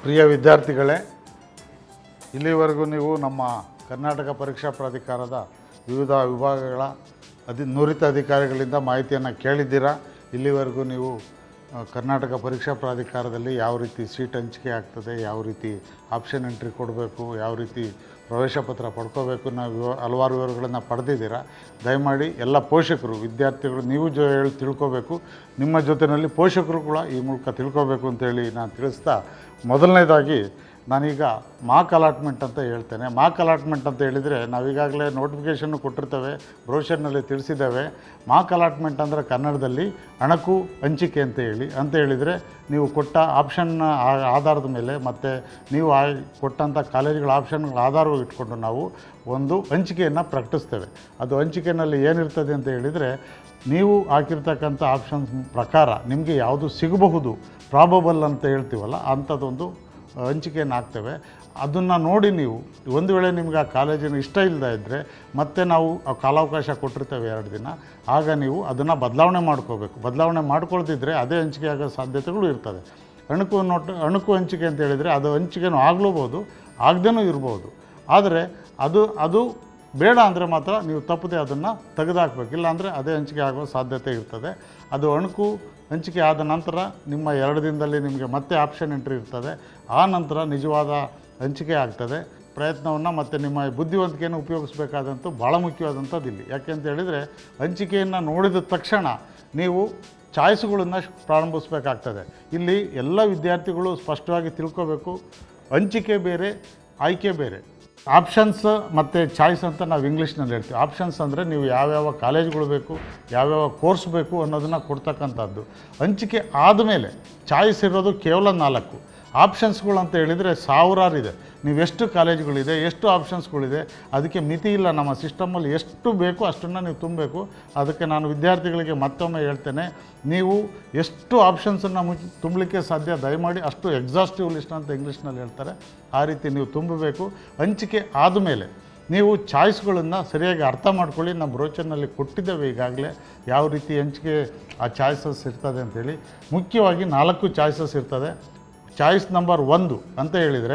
ಪ್ರಿಯ ವಿದ್ಯಾರ್ಥಿಗಳೇ, ಇಲ್ಲಿವರೆಗೂ ನೀವು ನಮ್ಮ ಕರ್ನಾಟಕ ಪರೀಕ್ಷಾ ಪ್ರಾಧಿಕಾರದ ವಿವಿಧ ವಿಭಾಗಗಳ ನುರಿತ ಅಧಿಕಾರಿಗಳಿಂದ ಮಾಹಿತಿಯನ್ನು ಕೇಳಿದ್ದೀರಾ. ಇಲ್ಲಿವರೆಗೂ ನೀವು ಕರ್ನಾಟಕ ಪರೀಕ್ಷಾ ಪ್ರಾಧಿಕಾರದಲ್ಲಿ ಯಾವ ರೀತಿ ಸೀಟ್ ಹಂಚಿಕೆ ಆಗ್ತದೆ, ಯಾವ ರೀತಿ ಆಪ್ಷನ್ ಎಂಟ್ರಿ ಕೊಡಬೇಕು, ಯಾವ ರೀತಿ ಪ್ರವೇಶ ಪತ್ರ ಪಡ್ಕೋಬೇಕು, ನಾವು ಹಲವಾರು ವಿವರಗಳನ್ನು ಪಡೆದಿದ್ದೀರಾ. ದಯಮಾಡಿ ಎಲ್ಲ ಪೋಷಕರು, ವಿದ್ಯಾರ್ಥಿಗಳು ನೀವು ತಿಳ್ಕೋಬೇಕು, ನಿಮ್ಮ ಜೊತೆಯಲ್ಲಿ ಪೋಷಕರು ಕೂಡ ಈ ಮೂಲಕ ತಿಳ್ಕೋಬೇಕು ಅಂತೇಳಿ ನಾನು ತಿಳಿಸ್ತಾ, ಮೊದಲನೇದಾಗಿ ನಾನೀಗ ಮಾರ್ಕ್ ಅಲಾಟ್ಮೆಂಟ್ ಅಂತ ಹೇಳ್ತೇನೆ. ಮಾರ್ಕ್ ಅಲಾಟ್ಮೆಂಟ್ ಅಂತ ಹೇಳಿದರೆ ನಾವೀಗಾಗಲೇ ನೋಟಿಫಿಕೇಷನ್ನು ಕೊಟ್ಟಿರ್ತೇವೆ, ಬ್ರೋಷರ್ನಲ್ಲಿ ತಿಳಿಸಿದ್ದೇವೆ. ಮಾರ್ಕ್ ಅಲಾಟ್ಮೆಂಟ್ ಅಂದರೆ ಕನ್ನಡದಲ್ಲಿ ಅಣಕು ಹಂಚಿಕೆ ಅಂತ ಹೇಳಿದರೆ ನೀವು ಕೊಟ್ಟ ಆಪ್ಷನ್ನ ಆಧಾರದ ಮೇಲೆ ಮತ್ತು ನೀವು ಕೊಟ್ಟಂಥ ಕಾಲೇಜುಗಳ ಆಪ್ಷನ್ಗಳ ಆಧಾರವಾಗಿ ಇಟ್ಕೊಂಡು ನಾವು ಒಂದು ಹಂಚಿಕೆಯನ್ನು ಪ್ರಕಟಿಸ್ತೇವೆ. ಅದು ಹಂಚಿಕೆಯಲ್ಲಿ ಏನಿರ್ತದೆ ಅಂತ ಹೇಳಿದರೆ, ನೀವು ಹಾಕಿರ್ತಕ್ಕಂಥ ಆಪ್ಷನ್ಸ್ ಪ್ರಕಾರ ನಿಮಗೆ ಯಾವುದು ಸಿಗಬಹುದು, ಪ್ರಾಬಬಲ್ ಅಂತ ಹೇಳ್ತೀವಲ್ಲ, ಅಂಥದ್ದೊಂದು ಹಂಚಿಕೆಯನ್ನು ಹಾಕ್ತೇವೆ. ಅದನ್ನು ನೋಡಿ ನೀವು ಒಂದು ವೇಳೆ ನಿಮ್ಗೆ ಆ ಕಾಲೇಜಿನ ಇಷ್ಟ ಇಲ್ಲದೆ ಇದ್ದರೆ ಮತ್ತೆ ನಾವು ಕಾಲಾವಕಾಶ ಕೊಟ್ಟಿರ್ತೇವೆ 2 ದಿನ. ಆಗ ನೀವು ಅದನ್ನು ಬದಲಾವಣೆ ಮಾಡ್ಕೋಬೇಕು. ಬದಲಾವಣೆ ಮಾಡ್ಕೊಳ್ತಿದ್ರೆ ಅದೇ ಹಂಚಿಕೆ ಆಗೋ ಸಾಧ್ಯತೆಗಳು ಇರ್ತದೆ. ಅಣಕು ಹಂಚಿಕೆ ಅಂತ ಹೇಳಿದರೆ ಅದು ಹಂಚಿಕೆನೂ ಆಗ್ಲೂಬೋದು, ಆಗದೇನೂ ಇರ್ಬೋದು. ಆದರೆ ಅದು ಬೇಡ ಅಂದರೆ ಮಾತ್ರ ನೀವು ತಪ್ಪದೆ ಅದನ್ನು ತೆಗೆದುಹಾಕಬೇಕು. ಇಲ್ಲಾಂದರೆ ಅದೇ ಹಂಚಿಕೆ ಆಗೋ ಸಾಧ್ಯತೆ ಇರ್ತದೆ. ಅದು ಅಣಕು ಹಂಚಿಕೆ ಆದ ನಂತರ ನಿಮ್ಮ 2 ದಿನದಲ್ಲಿ ನಿಮಗೆ ಮತ್ತೆ ಆಪ್ಷನ್ ಎಂಟ್ರಿ ಇರ್ತದೆ. ಆ ನಂತರ ನಿಜವಾದ ಹಂಚಿಕೆ ಆಗ್ತದೆ. ಪ್ರಯತ್ನವನ್ನು ಮತ್ತು ನಿಮ್ಮ ಬುದ್ಧಿವಂತಿಕೆಯನ್ನು ಉಪಯೋಗಿಸಬೇಕಾದಂಥ ಭಾಳ ಮುಖ್ಯವಾದಂಥದ್ದು ಇಲ್ಲಿ. ಯಾಕೆಂತ ಹೇಳಿದರೆ, ಹಂಚಿಕೆಯನ್ನು ನೋಡಿದ ತಕ್ಷಣ ನೀವು ಚಾಯ್ಸ್ಗಳನ್ನು ಪ್ರಾರಂಭಿಸಬೇಕಾಗ್ತದೆ. ಇಲ್ಲಿ ಎಲ್ಲ ವಿದ್ಯಾರ್ಥಿಗಳು ಸ್ಪಷ್ಟವಾಗಿ ತಿಳ್ಕೋಬೇಕು, ಹಂಚಿಕೆ ಬೇರೆ, ಆಯ್ಕೆ ಬೇರೆ. ಆಪ್ಷನ್ಸ್ ಮತ್ತು ಚಾಯ್ಸ್ ಅಂತ ನಾವು ಇಂಗ್ಲೀಷ್ನಲ್ಲಿ ಹೇಳ್ತೀವಿ. ಆಪ್ಷನ್ಸ್ ಅಂದರೆ ನೀವು ಯಾವ್ಯಾವ ಕಾಲೇಜುಗಳು ಬೇಕು, ಯಾವ್ಯಾವ ಕೋರ್ಸ್ ಬೇಕು ಅನ್ನೋದನ್ನು ಕೊಡ್ತಕ್ಕಂಥದ್ದು. ಹಂಚಿಕೆ ಆದಮೇಲೆ ಚಾಯ್ಸ್ ಇರೋದು ಕೇವಲ 4. ಆಪ್ಷನ್ಸ್ಗಳು ಅಂತ ಹೇಳಿದರೆ ಸಾವಿರಾರು ಇದೆ. ನೀವು ಎಷ್ಟು ಕಾಲೇಜುಗಳಿದೆ, ಎಷ್ಟು ಆಪ್ಷನ್ಸ್ಗಳಿದೆ, ಅದಕ್ಕೆ ಮಿತಿ ಇಲ್ಲ. ನಮ್ಮ ಸಿಸ್ಟಮಲ್ಲಿ ಎಷ್ಟು ಬೇಕು ಅಷ್ಟನ್ನು ನೀವು ತುಂಬಬೇಕು. ಅದಕ್ಕೆ ನಾನು ವಿದ್ಯಾರ್ಥಿಗಳಿಗೆ ಮತ್ತೊಮ್ಮೆ ಹೇಳ್ತೇನೆ, ನೀವು ಎಷ್ಟು ಆಪ್ಷನ್ಸನ್ನು ತುಂಬಲಿಕ್ಕೆ ಸಾಧ್ಯ ದಯಮಾಡಿ ಅಷ್ಟು ಎಕ್ಸಾಸ್ಟಿವ್ ಲಿಸ್ಟ್ ಅಂತ ಇಂಗ್ಲೀಷ್ನಲ್ಲಿ ಹೇಳ್ತಾರೆ, ಆ ರೀತಿ ನೀವು ತುಂಬಬೇಕು. ಹಂಚಿಕೆ ಆದಮೇಲೆ ನೀವು ಚಾಯ್ಸ್ಗಳನ್ನು ಸರಿಯಾಗಿ ಅರ್ಥ ಮಾಡ್ಕೊಳ್ಳಿ. ನಮ್ಮ ಬ್ರೋಚರ್ನಲ್ಲಿ ಕೊಟ್ಟಿದ್ದೇವೆ ಈಗಾಗಲೇ ಯಾವ ರೀತಿ ಹಂಚಿಕೆ ಆ ಚಾಯ್ಸಸ್ ಇರ್ತದೆ ಅಂಥೇಳಿ. ಮುಖ್ಯವಾಗಿ 4 ಚಾಯ್ಸಸ್ ಇರ್ತದೆ. ಚಾಯ್ಸ್ ನಂಬರ್ 1 ಅಂತ ಹೇಳಿದರೆ,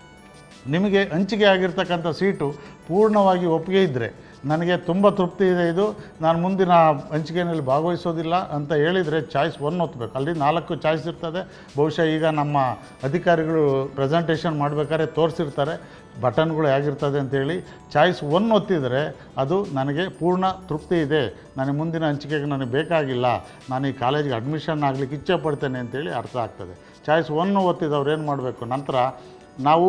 ನಿಮಗೆ ಹಂಚಿಕೆ ಆಗಿರ್ತಕ್ಕಂಥ ಸೀಟು ಪೂರ್ಣವಾಗಿ ಒಪ್ಪಿಗೆ ಇದ್ದರೆ, ನನಗೆ ತುಂಬ ತೃಪ್ತಿ ಇದೆ, ಇದು ನಾನು ಮುಂದಿನ ಹಂಚಿಕೆಯಲ್ಲಿ ಭಾಗವಹಿಸೋದಿಲ್ಲ ಅಂತ ಹೇಳಿದರೆ ಚಾಯ್ಸ್ 1 ಒತ್ತಬೇಕು. ಅಲ್ಲಿ 4 ಚಾಯ್ಸ್ ಇರ್ತದೆ. ಬಹುಶಃ ಈಗ ನಮ್ಮ ಅಧಿಕಾರಿಗಳು ಪ್ರೆಸೆಂಟೇಷನ್ ಮಾಡಬೇಕಾದ್ರೆ ತೋರಿಸಿರ್ತಾರೆ ಬಟನ್ಗಳು ಹೇಗಿರ್ತದೆ ಅಂಥೇಳಿ. ಚಾಯ್ಸ್ 1 ಒತ್ತಿದರೆ ಅದು ನನಗೆ ಪೂರ್ಣ ತೃಪ್ತಿ ಇದೆ, ನನಗೆ ಮುಂದಿನ ಹಂಚಿಕೆಗೆ ನನಗೆ ಬೇಕಾಗಿಲ್ಲ, ನಾನು ಈ ಕಾಲೇಜಿಗೆ ಅಡ್ಮಿಷನ್ ಆಗಲಿಕ್ಕೆ ಇಚ್ಛೆ ಪಡ್ತೇನೆ ಅಂತೇಳಿ ಅರ್ಥ ಆಗ್ತದೆ. ಚಾಯ್ಸ್ 1 ಒತ್ತಿದವ್ರು ಏನು ಮಾಡಬೇಕು, ನಂತರ ನಾವು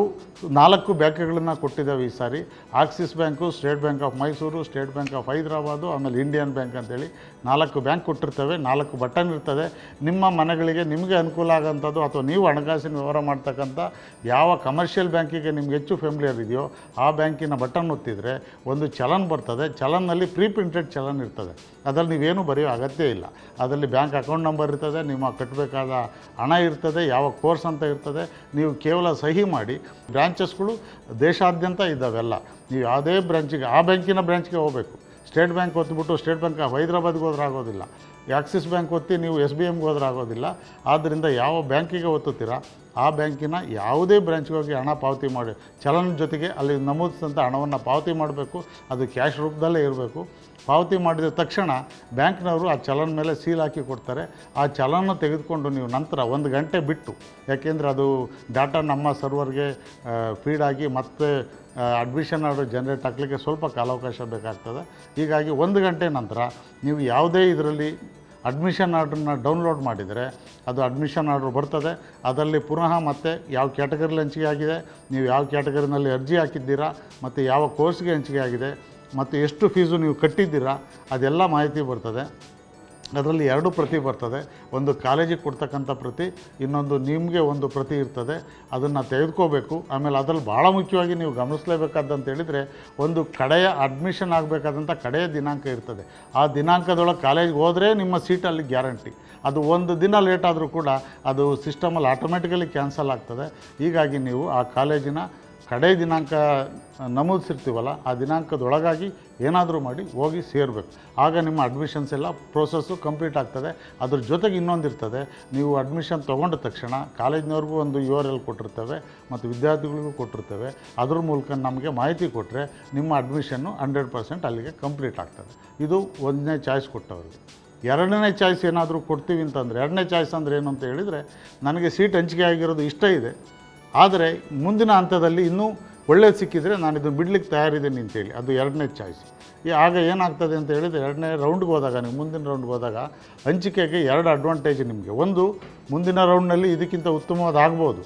4 ಬ್ಯಾಂಕ್ಗಳನ್ನು ಕೊಟ್ಟಿದ್ದೇವೆ ಈ ಸಾರಿ. Axis bank, State Bank of Mysuru, State Bank of Hyderabad, ಆಮೇಲೆ ಇಂಡಿಯನ್ ಬ್ಯಾಂಕ್ ಅಂತೇಳಿ 4 ಬ್ಯಾಂಕ್ ಕೊಟ್ಟಿರ್ತೇವೆ. 4 ಬಟನ್ ಇರ್ತದೆ. ನಿಮ್ಮ ಮನೆಗಳಿಗೆ ನಿಮಗೆ ಅನುಕೂಲ ಆಗೋಂಥದ್ದು ಅಥವಾ ನೀವು ಹಣಕಾಸಿನ ವ್ಯವಹಾರ ಮಾಡ್ತಕ್ಕಂಥ ಯಾವ ಕಮರ್ಷಿಯಲ್ ಬ್ಯಾಂಕಿಗೆ ನಿಮ್ಗೆ ಹೆಚ್ಚು ಫೆಮಿಲಿಯರ್ ಇದೆಯೋ ಆ ಬ್ಯಾಂಕಿನ ಬಟನ್ ಒತ್ತಿದರೆ ಒಂದು ಚಲನ್ ಬರ್ತದೆ. ಚಲನ್ನಲ್ಲಿ ಪ್ರೀ ಪ್ರಿಂಟೆಡ್ ಚಲನ್ ಇರ್ತದೆ. ಅದರಲ್ಲಿ ನೀವೇನು ಬರೆಯೋ ಅಗತ್ಯ ಇಲ್ಲ. ಅದರಲ್ಲಿ ಬ್ಯಾಂಕ್ ಅಕೌಂಟ್ ನಂಬರ್ ಇರ್ತದೆ, ನಿಮ್ಮ ಕಟ್ಟಬೇಕಾದ ಹಣ ಇರ್ತದೆ, ಯಾವ ಕೋರ್ಸ್ ಅಂತ ಇರ್ತದೆ. ನೀವು ಕೇವಲ ಸಹಿ ಮಾಡಿ. ಬ್ರಾಂಚಸ್ಗಳು ದೇಶಾದ್ಯಂತ ಇದ್ದಾವೆಲ್ಲ. ನೀವು ಯಾವುದೇ ಬ್ರಾಂಚಿಗೆ ಆ ಬ್ಯಾಂಕಿನ ಬ್ರಾಂಚ್ಗೆ ಹೋಗಬೇಕು. ಸ್ಟೇಟ್ ಬ್ಯಾಂಕ್ ಒತ್ತಿಬಿಟ್ಟು ಸ್ಟೇಟ್ ಬ್ಯಾಂಕ್ ಆಫ್ ಹೈದರಾಬಾದ್ಗೆ ಹೋದ್ರೆ ಆಗೋದಿಲ್ಲ. ಆಕ್ಸಿಸ್ ಬ್ಯಾಂಕ್ ಒತ್ತಿ ನೀವು SBMಗೆ ಹೋದ್ರೆ ಆಗೋದಿಲ್ಲ. ಆದ್ದರಿಂದ ಯಾವ ಬ್ಯಾಂಕಿಗೆ ಒತ್ತುತ್ತೀರಾ ಆ ಬ್ಯಾಂಕಿನ ಯಾವುದೇ ಬ್ರಾಂಚ್ಗೆ ಹೋಗಿ ಹಣ ಪಾವತಿ ಮಾಡಿ, ಚಲನ್ ಜೊತೆಗೆ ಅಲ್ಲಿ ನಮೂದಿಸಿದಂಥ ಹಣವನ್ನು ಪಾವತಿ ಮಾಡಬೇಕು. ಅದು ಕ್ಯಾಶ್ ರೂಪದಲ್ಲೇ ಇರಬೇಕು. ಪಾವತಿ ಮಾಡಿದ ತಕ್ಷಣ ಬ್ಯಾಂಕ್ನವರು ಆ ಚಲನ್ ಮೇಲೆ ಸೀಲ್ ಹಾಕಿ ಕೊಡ್ತಾರೆ. ಆ ಚಲನ ತೆಗೆದುಕೊಂಡು ನೀವು ನಂತರ 1 ಗಂಟೆ ಬಿಟ್ಟು, ಯಾಕೆಂದರೆ ಅದು ಡಾಟಾ ನಮ್ಮ ಸರ್ವರ್ಗೆ ಫೀಡ್ ಆಗಿ ಮತ್ತೆ ಅಡ್ಮಿಷನ್ ಆರ್ಡರ್ ಜನ್ರೇಟ್ ಆಗಲಿಕ್ಕೆ ಸ್ವಲ್ಪ ಕಾಲಾವಕಾಶ ಬೇಕಾಗ್ತದೆ. ಹೀಗಾಗಿ 1 ಗಂಟೆ ನಂತರ ನೀವು ಯಾವುದೇ ಇದರಲ್ಲಿ ಅಡ್ಮಿಷನ್ ಆರ್ಡ್ರನ್ನ ಡೌನ್ಲೋಡ್ ಮಾಡಿದರೆ ಅದು ಅಡ್ಮಿಷನ್ ಆರ್ಡ್ರ್ ಬರ್ತದೆ. ಅದರಲ್ಲಿ ಪುನಃ ಮತ್ತೆ ಯಾವ ಕ್ಯಾಟಗರಿಲಿ ಹಂಚಿಕೆ ಆಗಿದೆ, ನೀವು ಯಾವ ಕ್ಯಾಟಗರಿನಲ್ಲಿ ಅರ್ಜಿ ಹಾಕಿದ್ದೀರಾ, ಮತ್ತು ಯಾವ ಕೋರ್ಸ್ಗೆ ಹಂಚಿಕೆ ಆಗಿದೆ, ಮತ್ತು ಎಷ್ಟು ಫೀಸು ನೀವು ಕಟ್ಟಿದ್ದೀರಾ, ಅದೆಲ್ಲ ಮಾಹಿತಿ ಬರ್ತದೆ. ಅದರಲ್ಲಿ 2 ಪ್ರತಿ ಬರ್ತದೆ. ಒಂದು ಕಾಲೇಜಿಗೆ ಕೊಡ್ತಕ್ಕಂಥ ಪ್ರತಿ, ಇನ್ನೊಂದು ನಿಮಗೆ ಒಂದು ಪ್ರತಿ ಇರ್ತದೆ. ಅದನ್ನು ತೆಗೆದುಕೋಬೇಕು. ಆಮೇಲೆ ಅದರಲ್ಲಿ ಭಾಳ ಮುಖ್ಯವಾಗಿ ನೀವು ಗಮನಿಸಲೇಬೇಕಾದಂತ ಹೇಳಿದರೆ, ಒಂದು ಕಡೆಯ ಅಡ್ಮಿಷನ್ ಆಗಬೇಕಾದಂಥ ಕಡೆಯ ದಿನಾಂಕ ಇರ್ತದೆ. ಆ ದಿನಾಂಕದೊಳಗೆ ಕಾಲೇಜ್ಗೆ ಹೋದರೆ ನಿಮ್ಮ ಸೀಟಲ್ಲಿ ಗ್ಯಾರಂಟಿ. ಅದು 1 ದಿನ ಲೇಟ್ ಆದರೂ ಕೂಡ ಅದು ಸಿಸ್ಟಮಲ್ಲಿ ಆಟೋಮೆಟಿಕಲಿ ಕ್ಯಾನ್ಸಲ್ ಆಗ್ತದೆ. ಹೀಗಾಗಿ ನೀವು ಆ ಕಾಲೇಜಿನ ಕಡೆ ದಿನಾಂಕ ನಮೂದಿಸಿರ್ತೀವಲ್ಲ ಆ ದಿನಾಂಕದೊಳಗಾಗಿ ಏನಾದರೂ ಮಾಡಿ ಹೋಗಿ ಸೇರಬೇಕು. ಆಗ ನಿಮ್ಮ ಅಡ್ಮಿಷನ್ಸ್ ಎಲ್ಲ ಪ್ರೋಸೆಸ್ಸು ಕಂಪ್ಲೀಟ್ ಆಗ್ತದೆ. ಅದ್ರ ಜೊತೆಗೆ ಇನ್ನೊಂದಿರ್ತದೆ, ನೀವು ಅಡ್ಮಿಷನ್ ತೊಗೊಂಡ ತಕ್ಷಣ ಕಾಲೇಜಿನವ್ರಿಗೂ ಒಂದು URL ಕೊಟ್ಟಿರ್ತೇವೆ ಮತ್ತು ವಿದ್ಯಾರ್ಥಿಗಳಿಗೂ ಕೊಟ್ಟಿರ್ತೇವೆ. ಅದ್ರ ಮೂಲಕ ನಮಗೆ ಮಾಹಿತಿ ಕೊಟ್ಟರೆ ನಿಮ್ಮ ಅಡ್ಮಿಷನ್ನು 100% ಅಲ್ಲಿಗೆ ಕಂಪ್ಲೀಟ್ ಆಗ್ತದೆ. ಇದು ಒಂದನೇ ಚಾಯ್ಸ್ ಕೊಟ್ಟವ್ರಿಗೆ. ಎರಡನೇ ಚಾಯ್ಸ್ ಏನಾದರೂ ಕೊಡ್ತೀವಿ ಅಂತಂದರೆ, ಎರಡನೇ ಚಾಯ್ಸ್ ಅಂದರೆ ಏನು ಅಂತ ಹೇಳಿದರೆ, ನನಗೆ ಸೀಟ್ ಹಂಚಿಕೆ ಆಗಿರೋದು ಇಷ್ಟ ಇದೆ, ಆದರೆ ಮುಂದಿನ ಹಂತದಲ್ಲಿ ಇನ್ನೂ ಒಳ್ಳೇದು ಸಿಕ್ಕಿದರೆ ನಾನು ಇದು ಬಿಡ್ಲಿಕ್ಕೆ ತಯಾರಿದ್ದೀನಿ ಅಂತೇಳಿ, ಅದು ಎರಡನೇ ಚಾಯ್ಸ್. ಆಗ ಏನಾಗ್ತದೆ ಅಂತ ಹೇಳಿದರೆ, ಎರಡನೇ ರೌಂಡ್ಗೆ ಹೋದಾಗ, ನೀವು ಮುಂದಿನ ರೌಂಡ್ಗೆ ಹೋದಾಗ ಹಂಚಿಕೆಗೆ ಎರಡು ಅಡ್ವಾಂಟೇಜ್ ನಿಮಗೆ. ಒಂದು, ಮುಂದಿನ ರೌಂಡ್ನಲ್ಲಿ ಇದಕ್ಕಿಂತ ಉತ್ತಮವಾದ ಆಗ್ಬೋದು,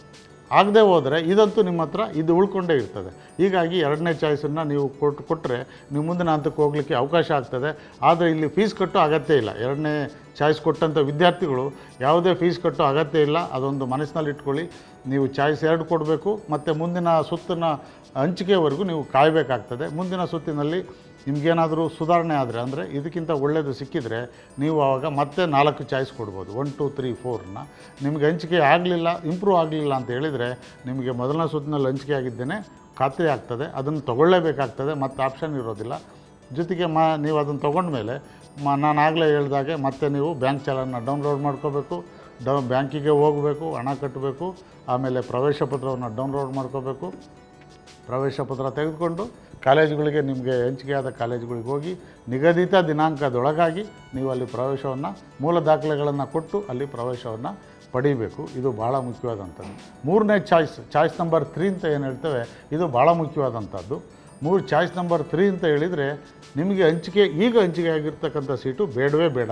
ಆಗದೆ ಹೋದರೆ ಇದಂತೂ ನಿಮ್ಮ ಹತ್ರ ಇದು ಉಳ್ಕೊಂಡೇ ಇರ್ತದೆ. ಹೀಗಾಗಿ ಎರಡನೇ ಚಾಯ್ಸನ್ನು ನೀವು ಕೊಟ್ಟರೆ ನೀವು ಮುಂದಿನ ಹಂತಕ್ಕೆ ಹೋಗಲಿಕ್ಕೆ ಅವಕಾಶ ಆಗ್ತದೆ. ಆದರೆ ಇಲ್ಲಿ ಫೀಸ್ ಕಟ್ಟೋ ಅಗತ್ಯ ಇಲ್ಲ. ಎರಡನೇ ಚಾಯ್ಸ್ ಕೊಟ್ಟಂಥ ವಿದ್ಯಾರ್ಥಿಗಳು ಯಾವುದೇ ಫೀಸ್ ಕಟ್ಟೋ ಅಗತ್ಯ ಇಲ್ಲ. ಅದೊಂದು ಮನಸ್ಸಿನಲ್ಲಿ ಇಟ್ಕೊಳ್ಳಿ. ನೀವು ಚಾಯ್ಸ್ 2 ಕೊಡಬೇಕು ಮತ್ತು ಮುಂದಿನ ಸುತ್ತಿನ ಹಂಚಿಕೆವರೆಗೂ ನೀವು ಕಾಯಬೇಕಾಗ್ತದೆ. ಮುಂದಿನ ಸುತ್ತಿನಲ್ಲಿ ನಿಮಗೇನಾದರೂ ಸುಧಾರಣೆ ಆದರೆ, ಅಂದರೆ ಇದಕ್ಕಿಂತ ಒಳ್ಳೆಯದು ಸಿಕ್ಕಿದರೆ, ನೀವು ಆವಾಗ ಮತ್ತೆ 4 ಚಾಯ್ಸ್ ಕೊಡ್ಬೋದು. 1 2 3 4ನ ನಿಮಗೆ ಹಂಚಿಕೆ ಆಗಲಿಲ್ಲ, ಇಂಪ್ರೂವ್ ಆಗಲಿಲ್ಲ ಅಂತ ಹೇಳಿದರೆ, ನಿಮಗೆ ಮೊದಲನೇ ಸುತ್ತಿನಲ್ಲಿ ಹಂಚಿಕೆ ಆಗಿದ್ದೇನೆ ಖಾತ್ರಿ ಆಗ್ತದೆ. ಅದನ್ನು ತೊಗೊಳ್ಳೇಬೇಕಾಗ್ತದೆ, ಮತ್ತು ಆಪ್ಷನ್ ಇರೋದಿಲ್ಲ. ಜೊತೆಗೆ ನೀವು ಅದನ್ನು ತೊಗೊಂಡ್ಮೇಲೆ ನಾನು ಆಗಲೇ ಹೇಳಿದಾಗೆ ಮತ್ತೆ ನೀವು ಬ್ಯಾಂಕ್ ಚಾಲನ್ನ ಡೌನ್ಲೋಡ್ ಮಾಡ್ಕೋಬೇಕು. ಬ್ಯಾಂಕಿಗೆ ಹೋಗಬೇಕು, ಹಣ ಕಟ್ಟಬೇಕು. ಆಮೇಲೆ ಪ್ರವೇಶ ಪತ್ರವನ್ನು ಡೌನ್ಲೋಡ್ ಮಾಡ್ಕೋಬೇಕು. ಪ್ರವೇಶ ಪತ್ರ ತೆಗೆದುಕೊಂಡು ಕಾಲೇಜುಗಳಿಗೆ, ನಿಮಗೆ ಹಂಚಿಕೆಯಾದ ಕಾಲೇಜುಗಳಿಗೆ ಹೋಗಿ ನಿಗದಿತ ದಿನಾಂಕದೊಳಗಾಗಿ ನೀವು ಅಲ್ಲಿ ಪ್ರವೇಶವನ್ನು, ಮೂಲ ದಾಖಲೆಗಳನ್ನು ಕೊಟ್ಟು ಅಲ್ಲಿ ಪ್ರವೇಶವನ್ನು ಪಡೀಬೇಕು. ಇದು ಭಾಳ ಮುಖ್ಯವಾದಂಥದ್ದು. ಮೂರನೇ ಚಾಯ್ಸ್ ನಂಬರ್ 3 ಅಂತ ಏನು ಹೇಳ್ತೇವೆ, ಇದು ಭಾಳ ಮುಖ್ಯವಾದಂಥದ್ದು. ಚಾಯ್ಸ್ ನಂಬರ್ 3 ಅಂತ ಹೇಳಿದರೆ, ನಿಮಗೆ ಈಗ ಹಂಚಿಕೆ ಆಗಿರ್ತಕ್ಕಂಥ ಸೀಟು ಬೇಡವೇ ಬೇಡ,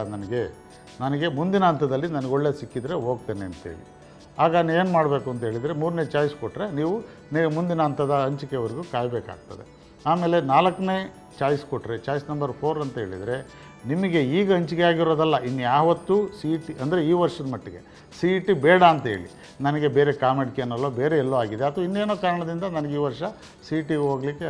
ನನಗೆ ಮುಂದಿನ ಹಂತದಲ್ಲಿ ನನಗೆ ಒಳ್ಳೆಯದು ಸಿಕ್ಕಿದರೆ ಹೋಗ್ತೇನೆ ಅಂತೇಳಿ. ಆಗ ಏನು ಮಾಡಬೇಕು ಅಂತ ಹೇಳಿದರೆ, ಮೂರನೇ ಚಾಯ್ಸ್ ಕೊಟ್ಟರೆ ನೀವು ಮುಂದಿನ ಹಂತದ ಹಂಚಿಕೆವರೆಗೂ ಕಾಯಬೇಕಾಗ್ತದೆ. ಆಮೇಲೆ 4ನೇ ಚಾಯ್ಸ್ ಕೊಟ್ಟರೆ, ಚಾಯ್ಸ್ ನಂಬರ್ 4 ಅಂತ ಹೇಳಿದರೆ, ನಿಮಗೆ ಈಗ ಹಂಚಿಕೆ ಆಗಿರೋದಲ್ಲ, ಇನ್ಯಾವತ್ತೂ CET ಅಂದರೆ ಈ ವರ್ಷದ ಮಟ್ಟಿಗೆ CET ಬೇಡ ಅಂತ ಹೇಳಿ, ನನಗೆ ಬೇರೆ ಕಾಮೆಡ್ಕೇನಲ್ಲೋ ಬೇರೆ ಎಲ್ಲೋ ಆಗಿದೆ ಅಥವಾ ಇನ್ನೇನೋ ಕಾರಣದಿಂದ ನನಗೆ ಈ ವರ್ಷ CETಗೆ ಹೋಗಲಿಕ್ಕೆ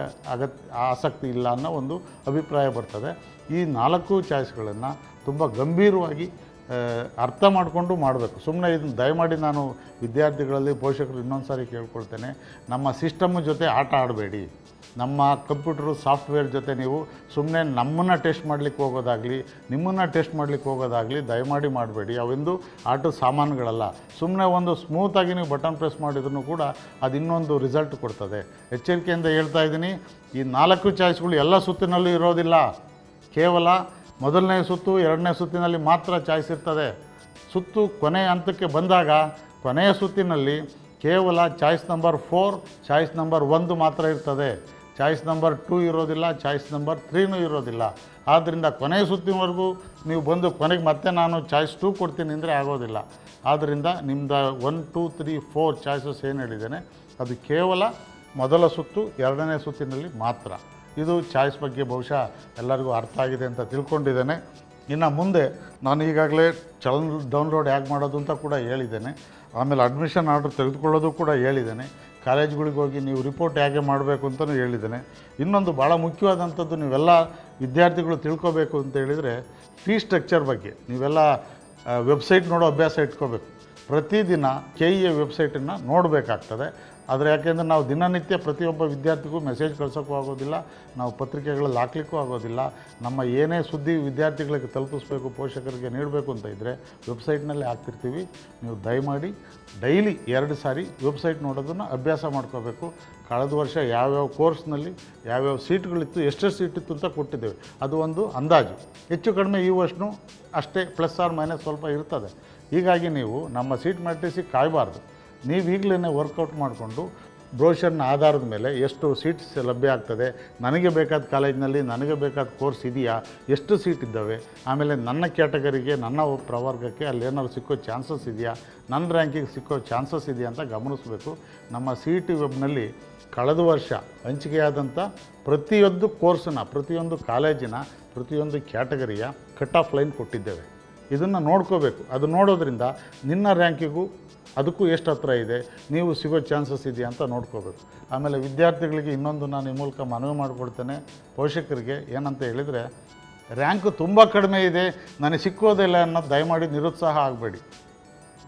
ಆಸಕ್ತಿ ಇಲ್ಲ ಅನ್ನೋ ಒಂದು ಅಭಿಪ್ರಾಯ ಬರ್ತದೆ. ಈ 4 ಚಾಯ್ಸ್ಗಳನ್ನು ತುಂಬ ಗಂಭೀರವಾಗಿ ಅರ್ಥ ಮಾಡಿಕೊಂಡು ಮಾಡಬೇಕು. ಸುಮ್ಮನೆ ಇದನ್ನು ದಯಮಾಡಿ ನಾನು ವಿದ್ಯಾರ್ಥಿಗಳಲ್ಲಿ, ಪೋಷಕರು ಇನ್ನೊಂದು ಸಾರಿ ಕೇಳ್ಕೊಳ್ತೇನೆ, ನಮ್ಮ ಸಿಸ್ಟಮ್ ಜೊತೆ ಆಟ ಆಡಬೇಡಿ. ನಮ್ಮ ಕಂಪ್ಯೂಟರು ಸಾಫ್ಟ್ವೇರ್ ಜೊತೆ ನೀವು ಸುಮ್ಮನೆ ನಮ್ಮನ್ನು ಟೆಸ್ಟ್ ಮಾಡಲಿಕ್ಕೆ ಹೋಗೋದಾಗಲಿ, ನಿಮ್ಮನ್ನು ಟೆಸ್ಟ್ ಮಾಡಲಿಕ್ಕೆ ಹೋಗೋದಾಗಲಿ ದಯಮಾಡಿ ಮಾಡಬೇಡಿ. ಅವೆಂದು ಆಟದ ಸಾಮಾನುಗಳಲ್ಲ. ಸುಮ್ಮನೆ ಒಂದು ಸ್ಮೂತಾಗಿ ನೀವು ಬಟನ್ ಪ್ರೆಸ್ ಮಾಡಿದ್ರೂ ಕೂಡ ಅದು ಇನ್ನೊಂದು ರಿಸಲ್ಟ್ ಕೊಡ್ತದೆ. ಎಚ್ಚರಿಕೆಯಿಂದ ಹೇಳ್ತಾ ಇದ್ದೀನಿ, ಈ 4 ಚಾಯ್ಸ್ಗಳು ಎಲ್ಲ ಸುತ್ತಿನಲ್ಲೂ ಇರೋದಿಲ್ಲ. ಕೇವಲ ಮೊದಲನೇ ಸುತ್ತು, ಎರಡನೇ ಸುತ್ತಿನಲ್ಲಿ ಮಾತ್ರ ಚಾಯ್ಸ್ ಇರ್ತದೆ. ಸುತ್ತು ಕೊನೆಯ ಹಂತಕ್ಕೆ ಬಂದಾಗ, ಕೊನೆಯ ಸುತ್ತಿನಲ್ಲಿ ಕೇವಲ ಚಾಯ್ಸ್ ನಂಬರ್ 4, ಚಾಯ್ಸ್ ನಂಬರ್ 1 ಮಾತ್ರ ಇರ್ತದೆ. ಚಾಯ್ಸ್ ನಂಬರ್ 2 ಇರೋದಿಲ್ಲ, ಚಾಯ್ಸ್ ನಂಬರ್ 3 ಇರೋದಿಲ್ಲ. ಆದ್ದರಿಂದ ಕೊನೆಯ ಸುತ್ತಿನವರೆಗೂ ನೀವು ಬಂದು ಕೊನೆಗೆ ಮತ್ತೆ ನಾನು ಚಾಯ್ಸ್ 2 ಕೊಡ್ತೀನಿ ಅಂದರೆ ಆಗೋದಿಲ್ಲ. ಆದ್ದರಿಂದ ನಿಮ್ಮದು 1 2 3 4 ಚಾಯ್ಸಸ್ ಏನು ಹೇಳಿದ್ದೇನೆ ಅದು ಕೇವಲ ಮೊದಲ ಸುತ್ತು, ಎರಡನೇ ಸುತ್ತಿನಲ್ಲಿ ಮಾತ್ರ. ಇದು ಚಾಯ್ಸ್ ಬಗ್ಗೆ ಬಹುಶಃ ಎಲ್ಲರಿಗೂ ಅರ್ಥ ಆಗಿದೆ ಅಂತ ತಿಳ್ಕೊಂಡಿದ್ದೇನೆ. ಇನ್ನು ಮುಂದೆ ನಾನು ಈಗಾಗಲೇ ಡೌನ್ಲೋಡ್ ಹೇಗೆ ಮಾಡೋದು ಅಂತ ಕೂಡ ಹೇಳಿದ್ದೇನೆ. ಆಮೇಲೆ ಅಡ್ಮಿಷನ್ ಆರ್ಡರ್ ತೆಗೆದುಕೊಳ್ಳೋದು ಕೂಡ ಹೇಳಿದ್ದೇನೆ. ಕಾಲೇಜುಗಳಿಗೆ ಹೋಗಿ ನೀವು ರಿಪೋರ್ಟ್ ಹೇಗೆ ಮಾಡಬೇಕು ಅಂತಲೂ ಹೇಳಿದ್ದೇನೆ. ಇನ್ನೊಂದು ಭಾಳ ಮುಖ್ಯವಾದಂಥದ್ದು ನೀವೆಲ್ಲ ವಿದ್ಯಾರ್ಥಿಗಳು ತಿಳ್ಕೊಬೇಕು ಅಂತ ಹೇಳಿದರೆ, ಫೀ ಸ್ಟ್ರಕ್ಚರ್ ಬಗ್ಗೆ ನೀವೆಲ್ಲ ವೆಬ್ಸೈಟ್ ನೋಡೋ ಅಭ್ಯಾಸ ಇಟ್ಕೋಬೇಕು. ಪ್ರತಿದಿನ KEA ವೆಬ್ಸೈಟನ್ನು ನೋಡಬೇಕಾಗ್ತದೆ. ಆದರೆ ಯಾಕೆಂದರೆ ನಾವು ದಿನನಿತ್ಯ ಪ್ರತಿಯೊಬ್ಬ ವಿದ್ಯಾರ್ಥಿಗೂ ಮೆಸೇಜ್ ಕಳ್ಸೋಕ್ಕೂ ಆಗೋದಿಲ್ಲ, ನಾವು ಪತ್ರಿಕೆಗಳಲ್ಲಿ ಹಾಕ್ಲಿಕ್ಕೂ ಆಗೋದಿಲ್ಲ. ನಮ್ಮ ಏನೇ ಸುದ್ದಿ ವಿದ್ಯಾರ್ಥಿಗಳಿಗೆ ತಲುಪಿಸ್ಬೇಕು, ಪೋಷಕರಿಗೆ ನೀಡಬೇಕು ಅಂತ ಇದ್ದರೆ ವೆಬ್ಸೈಟ್ನಲ್ಲೇ ಹಾಕ್ತಿರ್ತೀವಿ. ನೀವು ದಯಮಾಡಿ ಡೈಲಿ 2 ಸಾರಿ ವೆಬ್ಸೈಟ್ ನೋಡೋದನ್ನು ಅಭ್ಯಾಸ ಮಾಡ್ಕೋಬೇಕು. ಕಳೆದ ವರ್ಷ ಯಾವ್ಯಾವ ಕೋರ್ಸ್ನಲ್ಲಿ ಯಾವ್ಯಾವ ಸೀಟ್ಗಳಿತ್ತು, ಎಷ್ಟೆಷ್ಟು ಸೀಟಿತ್ತು ಅಂತ ಕೊಟ್ಟಿದ್ದೇವೆ. ಅದು ಒಂದು ಅಂದಾಜು. ಹೆಚ್ಚು ಕಡಿಮೆ ಈ ವರ್ಷವೂ ಅಷ್ಟೇ, ಪ್ಲಸ್ ಆರ್ ಮೈನಸ್ ಸ್ವಲ್ಪ ಇರ್ತದೆ. ಹೀಗಾಗಿ ನೀವು ನಮ್ಮ ಸೀಟ್ ಮ್ಯಾಟ್ರಿಕ್ಸಿಗೆ ಕಾಯಬಾರ್ದು. ನೀವು ಈಗಲೇ ವರ್ಕೌಟ್ ಮಾಡಿಕೊಂಡು ಬ್ರೋಷರ್ನ ಆಧಾರದ ಮೇಲೆ ಎಷ್ಟು ಸೀಟ್ಸ್ ಲಭ್ಯ ಆಗ್ತದೆ, ನನಗೆ ಬೇಕಾದ ಕಾಲೇಜಿನಲ್ಲಿ ನನಗೆ ಬೇಕಾದ ಕೋರ್ಸ್ ಇದೆಯಾ, ಎಷ್ಟು ಸೀಟ್ ಇದ್ದಾವೆ, ಆಮೇಲೆ ನನ್ನ ಕ್ಯಾಟಗರಿಗೆ, ನನ್ನ ಪ್ರವರ್ಗಕ್ಕೆ ಅಲ್ಲಿ ಏನಾದ್ರು ಸಿಕ್ಕೋ ಚಾನ್ಸಸ್ ಇದೆಯಾ, ನನ್ನ ರ್ಯಾಂಕಿಗೆ ಸಿಕ್ಕೋ ಚಾನ್ಸಸ್ ಇದೆಯಾ ಅಂತ ಗಮನಿಸಬೇಕು. ನಮ್ಮ CET ವೆಬ್ನಲ್ಲಿ ಕಳೆದ ವರ್ಷ ಹಂಚಿಕೆಯಾದಂಥ ಪ್ರತಿಯೊಂದು ಕೋರ್ಸನ್ನ, ಪ್ರತಿಯೊಂದು ಕಾಲೇಜಿನ, ಪ್ರತಿಯೊಂದು ಕ್ಯಾಟಗರಿಯ ಕಟ್ ಆಫ್ ಲೈನ್ ಕೊಟ್ಟಿದ್ದೇವೆ. ಇದನ್ನು ನೋಡ್ಕೋಬೇಕು. ಅದು ನೋಡೋದ್ರಿಂದ ನಿನ್ನ ರ್ಯಾಂಕಿಗೂ ಅದಕ್ಕೂ ಎಷ್ಟು ಹತ್ರ ಇದೆ, ನೀವು ಸಿಗೋ ಚಾನ್ಸಸ್ ಇದೆಯಾ ಅಂತ ನೋಡ್ಕೋಬೇಕು. ಆಮೇಲೆ ವಿದ್ಯಾರ್ಥಿಗಳಿಗೆ ಇನ್ನೊಂದು ನಾನು ಈ ಮೂಲಕ ಮನವಿ ಮಾಡಿಕೊಡ್ತೇನೆ, ಪೋಷಕರಿಗೆ ಏನಂತ ಹೇಳಿದರೆ, ರ್ಯಾಂಕು ತುಂಬ ಕಡಿಮೆ ಇದೆ, ನನಗೆ ಸಿಕ್ಕೋದಿಲ್ಲ ಅನ್ನೋದು ದಯಮಾಡಿ ನಿರುತ್ಸಾಹ ಆಗಬೇಡಿ.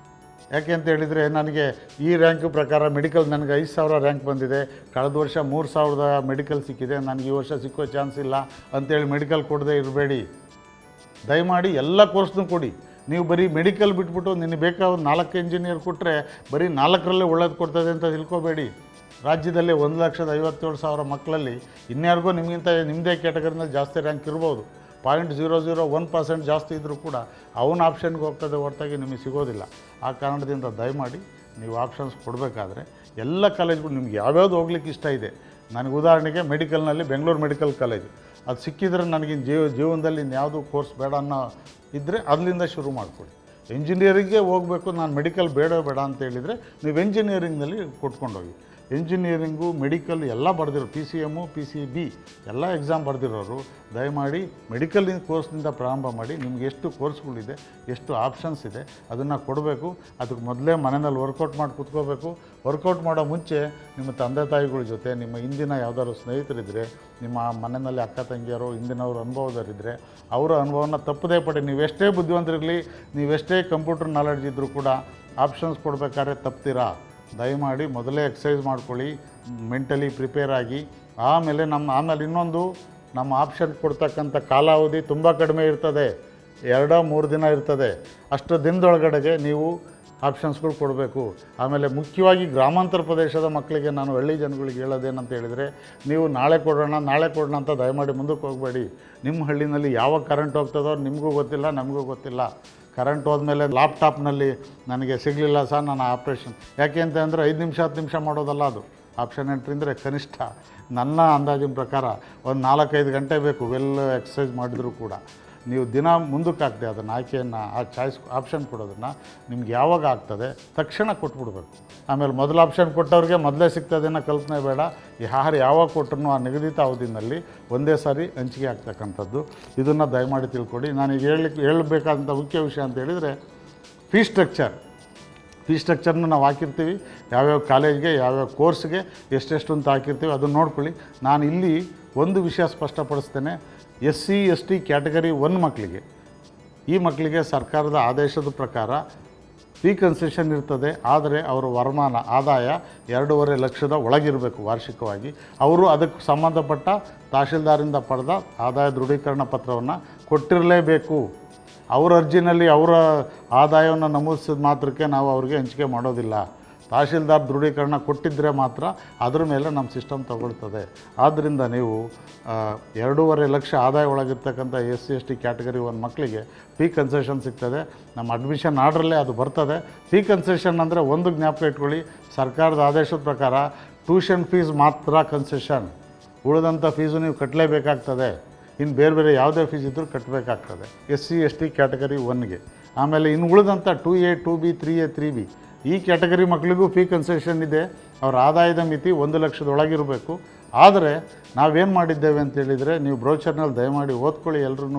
ಯಾಕೆ ಅಂತ ಹೇಳಿದರೆ ನನಗೆ ಈ ರ್ಯಾಂಕ್ ಪ್ರಕಾರ ಮೆಡಿಕಲ್ ನನಗೆ 5,000 ರ್ಯಾಂಕ್ ಬಂದಿದೆ, ಕಳೆದ ವರ್ಷ 3,000 ಮೆಡಿಕಲ್ ಸಿಕ್ಕಿದೆ, ನನಗೆ ಈ ವರ್ಷ ಸಿಕ್ಕೋ ಚಾನ್ಸ್ ಇಲ್ಲ ಅಂತೇಳಿ ಮೆಡಿಕಲ್ ಕೊಡದೆ ಇರಬೇಡಿ. ದಯಮಾಡಿ ಎಲ್ಲ ಕೋರ್ಸ್ನೂ ಕೊಡಿ. ನೀವು ಬರೀ ಮೆಡಿಕಲ್ ಬಿಟ್ಬಿಟ್ಟು ನಿನಗೆ ಬೇಕಾದ 4 ಇಂಜಿನಿಯರ್ ಕೊಟ್ಟರೆ ಬರೀ 4ರಲ್ಲೇ ಒಳ್ಳೇದು ಕೊಡ್ತದೆ ಅಂತ ತಿಳ್ಕೊಬೇಡಿ. ರಾಜ್ಯದಲ್ಲೇ 1,57,000 ಮಕ್ಕಳಲ್ಲಿ ಇನ್ಯಾರಿಗೋ ನಿಮಗಿಂತ ನಿಮ್ಮದೇ ಕ್ಯಾಟಗರಿನಲ್ಲಿ ಜಾಸ್ತಿ ರ್ಯಾಂಕ್ ಇರ್ಬೋದು, 0.001% ಜಾಸ್ತಿ ಇದ್ದರೂ ಕೂಡ ಅವನ ಆಪ್ಷನ್ಗೆ ಹೋಗ್ತದೆ ಹೊರತಾಗಿ ನಿಮಗೆ ಸಿಗೋದಿಲ್ಲ. ಆ ಕಾರಣದಿಂದ ದಯಮಾಡಿ ನೀವು ಆಪ್ಷನ್ಸ್ ಕೊಡಬೇಕಾದ್ರೆ ಎಲ್ಲ ಕಾಲೇಜ್ಗಳು ನಿಮ್ಗೆ ಯಾವ್ಯಾವುದು ಹೋಗ್ಲಿಕ್ಕೆ ಇಷ್ಟ ಇದೆ. ನನಗೆ ಉದಾಹರಣೆಗೆ ಮೆಡಿಕಲ್ನಲ್ಲಿ ಬೆಂಗಳೂರು ಮೆಡಿಕಲ್ ಕಾಲೇಜು ಅದು ಸಿಕ್ಕಿದ್ರೆ ನನಗೆ ಜೀವನದಲ್ಲಿ ಇನ್ಯಾವುದು ಕೋರ್ಸ್ ಬೇಡ ಅನ್ನೋ ಇದ್ದರೆ ಅಲ್ಲಿಂದ ಶುರು ಮಾಡಿಕೊಡಿ. ಎಂಜಿನಿಯರಿಂಗ್ಗೆ ಹೋಗಬೇಕು, ನಾನು ಮೆಡಿಕಲ್ ಬೇಡ ಅಂತ ಹೇಳಿದರೆ ನೀವು ಎಂಜಿನಿಯರಿಂಗ್ನಲ್ಲಿ ಕೊಟ್ಕೊಂಡೋಗಿ. ಎಂಜಿನಿಯರಿಂಗು ಮೆಡಿಕಲ್ ಎಲ್ಲ ಬರೆದಿರೋ PCM PCB ಎಲ್ಲ ಎಕ್ಸಾಮ್ ಬರೆದಿರೋರು ದಯಮಾಡಿ ಮೆಡಿಕಲ್ ಕೋರ್ಸ್ನಿಂದ ಪ್ರಾರಂಭ ಮಾಡಿ. ನಿಮ್ಗೆ ಎಷ್ಟು ಕೋರ್ಸ್ಗಳಿದೆ, ಎಷ್ಟು ಆಪ್ಷನ್ಸ್ ಇದೆ ಅದನ್ನು ಕೊಡಬೇಕು. ಅದಕ್ಕೆ ಮೊದಲೇ ಮನೆಯಲ್ಲಿ ವರ್ಕೌಟ್ ಮಾಡಿ ಕೂತ್ಕೋಬೇಕು. ವರ್ಕೌಟ್ ಮಾಡೋ ಮುಂಚೆ ನಿಮ್ಮ ತಂದೆ ತಾಯಿಗಳ ಜೊತೆ ನಿಮ್ಮ ಹಿಂದಿನ ಯಾವುದಾದ್ರು ಸ್ನೇಹಿತರಿದ್ದರೆ, ನಿಮ್ಮ ಮನೆಯಲ್ಲಿ ಅಕ್ಕ ತಂಗಿಯರು ಹಿಂದಿನವರು ಅನುಭವದವರಿದ್ದರೆ ಅವರ ಅನುಭವನ ತಪ್ಪದೇ ಪಡಿ. ನೀವೆಷ್ಟೇ ಬುದ್ಧಿವಂತರಿರಲಿ, ನೀವೆಷ್ಟೇ ಕಂಪ್ಯೂಟರ್ ನಾಲೆಡ್ಜ್ ಇದ್ದರೂ ಕೂಡ ಆಪ್ಷನ್ಸ್ ಕೊಡಬೇಕಾದ್ರೆ ತಪ್ತೀರಾ. ದಯಮಾಡಿ ಮೊದಲೇ ಎಕ್ಸಸೈಸ್ ಮಾಡ್ಕೊಳ್ಳಿ, ಮೆಂಟಲಿ ಪ್ರಿಪೇರ್ ಆಗಿ. ಆಮೇಲೆ ಇನ್ನೊಂದು ನಮ್ಮ ಆಪ್ಷನ್ ಕೊಡ್ತಕ್ಕಂಥ ಕಾಲಾವಧಿ ತುಂಬ ಕಡಿಮೆ ಇರ್ತದೆ, 2-3 ದಿನ ಇರ್ತದೆ. ಅಷ್ಟು ದಿನದೊಳಗಡೆಗೆ ನೀವು ಆಪ್ಷನ್ಸ್ಗಳು ಕೊಡಬೇಕು. ಆಮೇಲೆ ಮುಖ್ಯವಾಗಿ ಗ್ರಾಮಾಂತರ ಪ್ರದೇಶದ ಮಕ್ಕಳಿಗೆ ನಾನು ಹಳ್ಳಿ ಜನಗಳಿಗೆ ಹೇಳೋದೇನಂತ ಹೇಳಿದರೆ, ನೀವು ನಾಳೆ ಕೊಡೋಣ ಅಂತ ದಯಮಾಡಿ ಮುಂದಕ್ಕೆ ಹೋಗಬೇಡಿ. ನಿಮ್ಮ ಹಳ್ಳಿನಲ್ಲಿ ಯಾವಾಗ ಕರೆಂಟ್ ಹೋಗ್ತದೋ ನಿಮಗೂ ಗೊತ್ತಿಲ್ಲ, ನಮಗೂ ಗೊತ್ತಿಲ್ಲ. ಕರೆಂಟ್ ಹೋದ್ಮೇಲೆ ಲ್ಯಾಪ್ಟಾಪ್ನಲ್ಲಿ ನನಗೆ ಸಿಗಲಿಲ್ಲ ಸರ್ ನಾನು ಆಪ್ರೇಷನ್, ಯಾಕೆ ಅಂತ ಅಂದರೆ 5 ನಿಮಿಷ 10 ನಿಮಿಷ ಮಾಡೋದಲ್ಲ ಅದು. ಆಪ್ಷನ್ ಎಂಟ್ರಿ ಅಂದರೆ ಕನಿಷ್ಠ ನನ್ನ ಅಂದಾಜಿನ ಪ್ರಕಾರ ಒಂದು 4-5 ಗಂಟೆ ಬೇಕು ವೆಲ್ ಎಕ್ಸಸೈಸ್ ಮಾಡಿದರೂ ಕೂಡ. ನೀವು ದಿನ ಮುಂದಕ್ಕೆ ಹಾಕ್ದೆ ಅದನ್ನು ಆಯ್ಕೆಯನ್ನು, ಆ ಚಾಯ್ಸ್ ಆಪ್ಷನ್ ಕೊಡೋದನ್ನು ನಿಮ್ಗೆ ಯಾವಾಗ ಆಗ್ತದೆ ತಕ್ಷಣ ಕೊಟ್ಬಿಡ್ಬೇಕು. ಆಮೇಲೆ ಮೊದಲು ಆಪ್ಷನ್ ಕೊಟ್ಟವ್ರಿಗೆ ಮೊದಲೇ ಸಿಗ್ತದೆ ಅನ್ನೋ ಕಲ್ಪನೆ ಬೇಡ. ಯಾವಾಗ ಕೊಟ್ಟರು ಆ ನಿಗದಿತ ಅವಧಿನಲ್ಲಿ ಒಂದೇ ಸಾರಿ ಹಂಚಿಕೆ ಆಗ್ತಕ್ಕಂಥದ್ದು. ಇದನ್ನು ದಯಮಾಡಿ ತಿಳ್ಕೊಡಿ. ನಾನೀಗ ಹೇಳಬೇಕಾದಂಥ ಮುಖ್ಯ ವಿಷಯ ಅಂತ ಹೇಳಿದರೆ ಫೀ ಸ್ಟ್ರಕ್ಚರ್ನ ನಾವು ಹಾಕಿರ್ತೀವಿ, ಯಾವ್ಯಾವ ಕಾಲೇಜ್ಗೆ ಯಾವ್ಯಾವ ಕೋರ್ಸ್ಗೆ ಎಷ್ಟೆಷ್ಟು ಅಂತ ಹಾಕಿರ್ತೀವಿ, ಅದನ್ನು ನೋಡ್ಕೊಳ್ಳಿ. ನಾನು ಇಲ್ಲಿ ಒಂದು ವಿಷಯ ಸ್ಪಷ್ಟಪಡಿಸ್ತೇನೆ. SC ST ಕ್ಯಾಟಗರಿ 1 ಮಕ್ಕಳಿಗೆ, ಈ ಮಕ್ಕಳಿಗೆ ಸರ್ಕಾರದ ಆದೇಶದ ಪ್ರಕಾರ ಫೀ ಕನ್ಸೆಷನ್ ಇರ್ತದೆ. ಆದರೆ ಅವರ ಆದಾಯ 2.5 ಲಕ್ಷದ ಒಳಗಿರಬೇಕು ವಾರ್ಷಿಕವಾಗಿ. ಅವರು ಅದಕ್ಕೆ ಸಂಬಂಧಪಟ್ಟ ತಹಶೀಲ್ದಾರಿಂದ ಪಡೆದ ಆದಾಯ ದೃಢೀಕರಣ ಪತ್ರವನ್ನು ಕೊಟ್ಟಿರಲೇಬೇಕು. ಅವ್ರ ಅರ್ಜಿನಲ್ಲಿ ಅವರ ಆದಾಯವನ್ನು ನಮೂದಿಸಿದ ಮಾತ್ರಕ್ಕೆ ನಾವು ಅವ್ರಿಗೆ ಹಂಚಿಕೆ ಮಾಡೋದಿಲ್ಲ. ತಹಶೀಲ್ದಾರ್ ದೃಢೀಕರಣ ಕೊಟ್ಟಿದ್ದರೆ ಮಾತ್ರ ಅದ್ರ ಮೇಲೆ ನಮ್ಮ ಸಿಸ್ಟಮ್ ತಗೊಳ್ತದೆ. ಆದ್ದರಿಂದ ನೀವು 2.5 ಲಕ್ಷ ಆದಾಯ ಒಳಗಿರ್ತಕ್ಕಂಥ SC ST ಕ್ಯಾಟಗರಿ 1 ಮಕ್ಕಳಿಗೆ ಫೀ ಕನ್ಸೆಷನ್ ಸಿಗ್ತದೆ. ನಮ್ಮ ಅಡ್ಮಿಷನ್ ಆರ್ಡ್ರಲ್ಲೇ ಅದು ಬರ್ತದೆ. ಫೀ ಕನ್ಸೆಷನ್ ಅಂದರೆ ಒಂದು ಜ್ಞಾಪಕ ಇಟ್ಕೊಳ್ಳಿ, ಸರ್ಕಾರದ ಆದೇಶದ ಪ್ರಕಾರ ಟ್ಯೂಷನ್ ಫೀಸ್ ಮಾತ್ರ ಕನ್ಸೆಷನ್, ಉಳಿದಂಥ ಫೀಸು ನೀವು ಕಟ್ಟಲೇಬೇಕಾಗ್ತದೆ. ಇನ್ನು ಬೇರೆ ಯಾವುದೇ ಫೀಸ್ ಇದ್ದರೂ ಕಟ್ಟಬೇಕಾಗ್ತದೆ SC ST ಕ್ಯಾಟಗರಿ 1ಗೆ. ಆಮೇಲೆ ಇನ್ನು ಉಳಿದಂಥ 2A 2B 3A 3B ಈ ಕ್ಯಾಟಗರಿ ಮಕ್ಕಳಿಗೂ ಫೀ ಕನ್ಸೆಷನ್ ಇದೆ. ಅವರ ಆದಾಯದ ಮಿತಿ 1 ಲಕ್ಷದೊಳಗಿರಬೇಕು. ಆದರೆ ನಾವೇನು ಮಾಡಿದ್ದೇವೆ ಅಂತೇಳಿದರೆ, ನೀವು ಬ್ರೌಚರ್ನಲ್ಲಿ ದಯಮಾಡಿ ಓದ್ಕೊಳ್ಳಿ ಎಲ್ಲರೂ.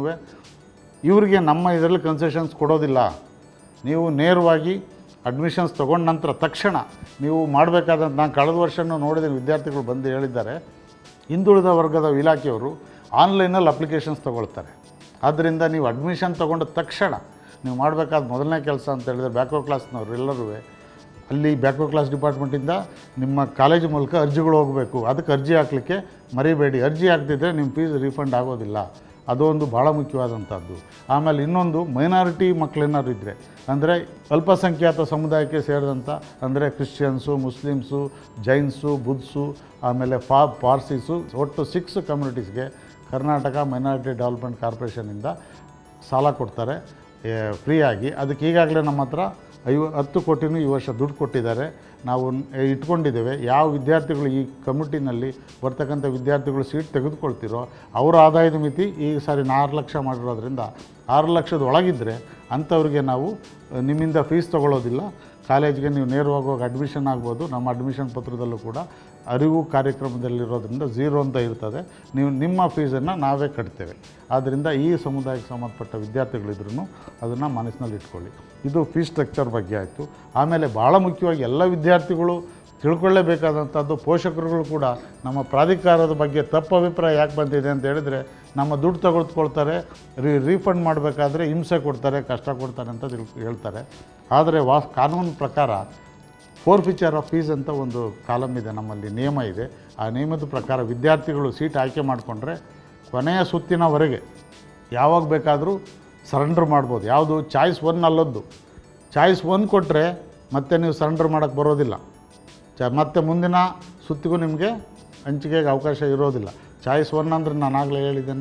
ಇವರಿಗೆ ನಮ್ಮ ಇದರಲ್ಲಿ ಕನ್ಸೆಷನ್ಸ್ ಕೊಡೋದಿಲ್ಲ. ನೀವು ನೇರವಾಗಿ ಅಡ್ಮಿಷನ್ಸ್ ತೊಗೊಂಡ ನಂತರ ತಕ್ಷಣ ನೀವು ಮಾಡಬೇಕಾದಂಥ, ನಾನು ಕಳೆದ ವರ್ಷವೂ ನೋಡಿದ ವಿದ್ಯಾರ್ಥಿಗಳು ಬಂದು ಹೇಳಿದ್ದಾರೆ, ಹಿಂದುಳಿದ ವರ್ಗದ ಇಲಾಖೆಯವರು ಆನ್ಲೈನಲ್ಲಿ ಅಪ್ಲಿಕೇಶನ್ಸ್ ತೊಗೊಳ್ತಾರೆ. ಆದ್ದರಿಂದ ನೀವು ಅಡ್ಮಿಷನ್ ತೊಗೊಂಡ ತಕ್ಷಣ ನೀವು ಮಾಡಬೇಕಾದ ಮೊದಲನೇ ಕೆಲಸ ಅಂತ ಹೇಳಿದರೆ, ಬ್ಯಾಕ್ವರ್ಡ್ ಕ್ಲಾಸ್ನವ್ರು ಎಲ್ಲರೂ ಅಲ್ಲಿ ಬ್ಯಾಕ್ವರ್ಡ್ ಕ್ಲಾಸ್ ಡಿಪಾರ್ಟ್ಮೆಂಟಿಂದ ನಿಮ್ಮ ಕಾಲೇಜು ಮೂಲಕ ಅರ್ಜಿಗಳು ಹೋಗಬೇಕು. ಅದಕ್ಕೆ ಅರ್ಜಿ ಹಾಕಲಿಕ್ಕೆ ಮರಿಬೇಡಿ. ಅರ್ಜಿ ಹಾಕ್ತಿದ್ರೆ ನಿಮ್ಮ ಫೀಸ್ ರೀಫಂಡ್ ಆಗೋದಿಲ್ಲ. ಅದೊಂದು ಭಾಳ ಮುಖ್ಯವಾದಂಥದ್ದು. ಆಮೇಲೆ ಇನ್ನೊಂದು, ಮೈನಾರಿಟಿ ಮಕ್ಕಳೇನಾದ್ರು ಇದ್ದರೆ, ಅಂದರೆ ಅಲ್ಪಸಂಖ್ಯಾತ ಸಮುದಾಯಕ್ಕೆ ಸೇರಿದಂಥ, ಅಂದರೆ ಕ್ರಿಶ್ಚಿಯನ್ಸು, ಮುಸ್ಲಿಮ್ಸು, ಜೈನ್ಸು, ಬುದ್ಧು, ಆಮೇಲೆ ಪಾರ್ಸೀಸು, ಒಟ್ಟು 6 ಕಮ್ಯುನಿಟೀಸ್ಗೆ ಕರ್ನಾಟಕ ಮೈನಾರಿಟಿ ಡೆವಲಪ್ಮೆಂಟ್ ಕಾರ್ಪೊರೇಷನಿಂದ ಸಾಲ ಕೊಡ್ತಾರೆ ಫ್ರೀಯಾಗಿ. ಅದಕ್ಕೆ ಈಗಾಗಲೇ ನಮ್ಮ ಹತ್ರ 10 ಕೋಟಿನೂ ಈ ವರ್ಷ ದುಡ್ಡು ಕೊಟ್ಟಿದ್ದಾರೆ. ನಾವು ಇಟ್ಕೊಂಡಿದ್ದೇವೆ. ಯಾವ ವಿದ್ಯಾರ್ಥಿಗಳು ಈ ಕಮಿಟಿನಲ್ಲಿ ಬರ್ತಕ್ಕಂಥ ವಿದ್ಯಾರ್ಥಿಗಳು ಸೀಟ್ ತೆಗೆದುಕೊಳ್ತಿರೋ ಅವರ ಆದಾಯದ ಮಿತಿ ಈ ಸಾರಿ 6 ಲಕ್ಷ ಮಾಡಿರೋದ್ರಿಂದ 6 ಲಕ್ಷದ ಒಳಗಿದ್ದರೆ ಅಂಥವ್ರಿಗೆ ನಾವು ನಿಮ್ಮಿಂದ ಫೀಸ್ ತೊಗೊಳ್ಳೋದಿಲ್ಲ. ಕಾಲೇಜ್ಗೆ ನೀವು ನೇರವಾಗಿ ಹೋಗಿ ಅಡ್ಮಿಷನ್ ಆಗ್ಬೋದು. ನಮ್ಮ ಅಡ್ಮಿಷನ್ ಪತ್ರದಲ್ಲೂ ಕೂಡ ಅರಿವು ಕಾರ್ಯಕ್ರಮದಲ್ಲಿರೋದ್ರಿಂದ 0 ಅಂತ ಇರ್ತದೆ. ನೀವು ನಿಮ್ಮ ಫೀಸನ್ನು ನಾವೇ ಕಟ್ತೇವೆ. ಆದ್ದರಿಂದ ಈ ಸಮುದಾಯಕ್ಕೆ ಸಂಬಂಧಪಟ್ಟ ವಿದ್ಯಾರ್ಥಿಗಳಿದ್ರೂ ಅದನ್ನು ಮನಸ್ಸಿನಲ್ಲಿ ಇಟ್ಕೊಳ್ಳಿ. ಇದು ಫೀ ಸ್ಟ್ರಕ್ಚರ್ ಬಗ್ಗೆ ಆಯಿತು. ಆಮೇಲೆ ಭಾಳ ಮುಖ್ಯವಾಗಿ ಎಲ್ಲ ವಿದ್ಯಾರ್ಥಿಗಳು ತಿಳ್ಕೊಳ್ಳೇಬೇಕಾದಂಥದ್ದು, ಪೋಷಕರುಗಳು ಕೂಡ ನಮ್ಮ ಪ್ರಾಧಿಕಾರದ ಬಗ್ಗೆ ತಪ್ಪು ಅಭಿಪ್ರಾಯ ಯಾಕೆ ಬಂದಿದೆ ಅಂತ ಹೇಳಿದರೆ, ನಮ್ಮ ದುಡ್ಡು ತೆಗೆದುಕೊಳ್ತಾರೆ, ರೀಫಂಡ್ ಮಾಡಬೇಕಾದ್ರೆ ಹಿಂಸೆ ಕೊಡ್ತಾರೆ, ಕಷ್ಟ ಕೊಡ್ತಾರೆ ಅಂತ ಹೇಳ್ತಾರೆ. ಆದರೆ ಕಾನೂನು ಪ್ರಕಾರ ಫೋರ್ಫಿಚರ್ ಆಫ್ ಫೀಸ್ ಅಂತ ಒಂದು ಕಾಲಮ್ ಇದೆ, ನಮ್ಮಲ್ಲಿ ನಿಯಮ ಇದೆ. ಆ ನಿಯಮದ ಪ್ರಕಾರ ವಿದ್ಯಾರ್ಥಿಗಳು ಸೀಟ್ ಆಯ್ಕೆ ಮಾಡಿಕೊಂಡ್ರೆ ಕೊನೆಯ ಸುತ್ತಿನವರೆಗೆ ಯಾವಾಗ ಬೇಕಾದರೂ ಸರೆಂಡರ್ ಮಾಡ್ಬೋದು. ಯಾವುದು ಚಾಯ್ಸ್ 1 ಅಲ್ಲದ್ದು. ಚಾಯ್ಸ್ 1 ಕೊಟ್ಟರೆ ಮತ್ತೆ ನೀವು ಸರೆಂಡರ್ ಮಾಡೋಕ್ಕೆ ಬರೋದಿಲ್ಲ. ಮತ್ತೆ ಮುಂದಿನ ಸುತ್ತಿಗೂ ನಿಮಗೆ ಹಂಚಿಕೆಗೆ ಅವಕಾಶ ಇರೋದಿಲ್ಲ. ಚಾಯ್ಸ್ 1 ಅಂದರೆ ನಾನು ಆಗಲೇ ಹೇಳಿದ್ದೇನೆ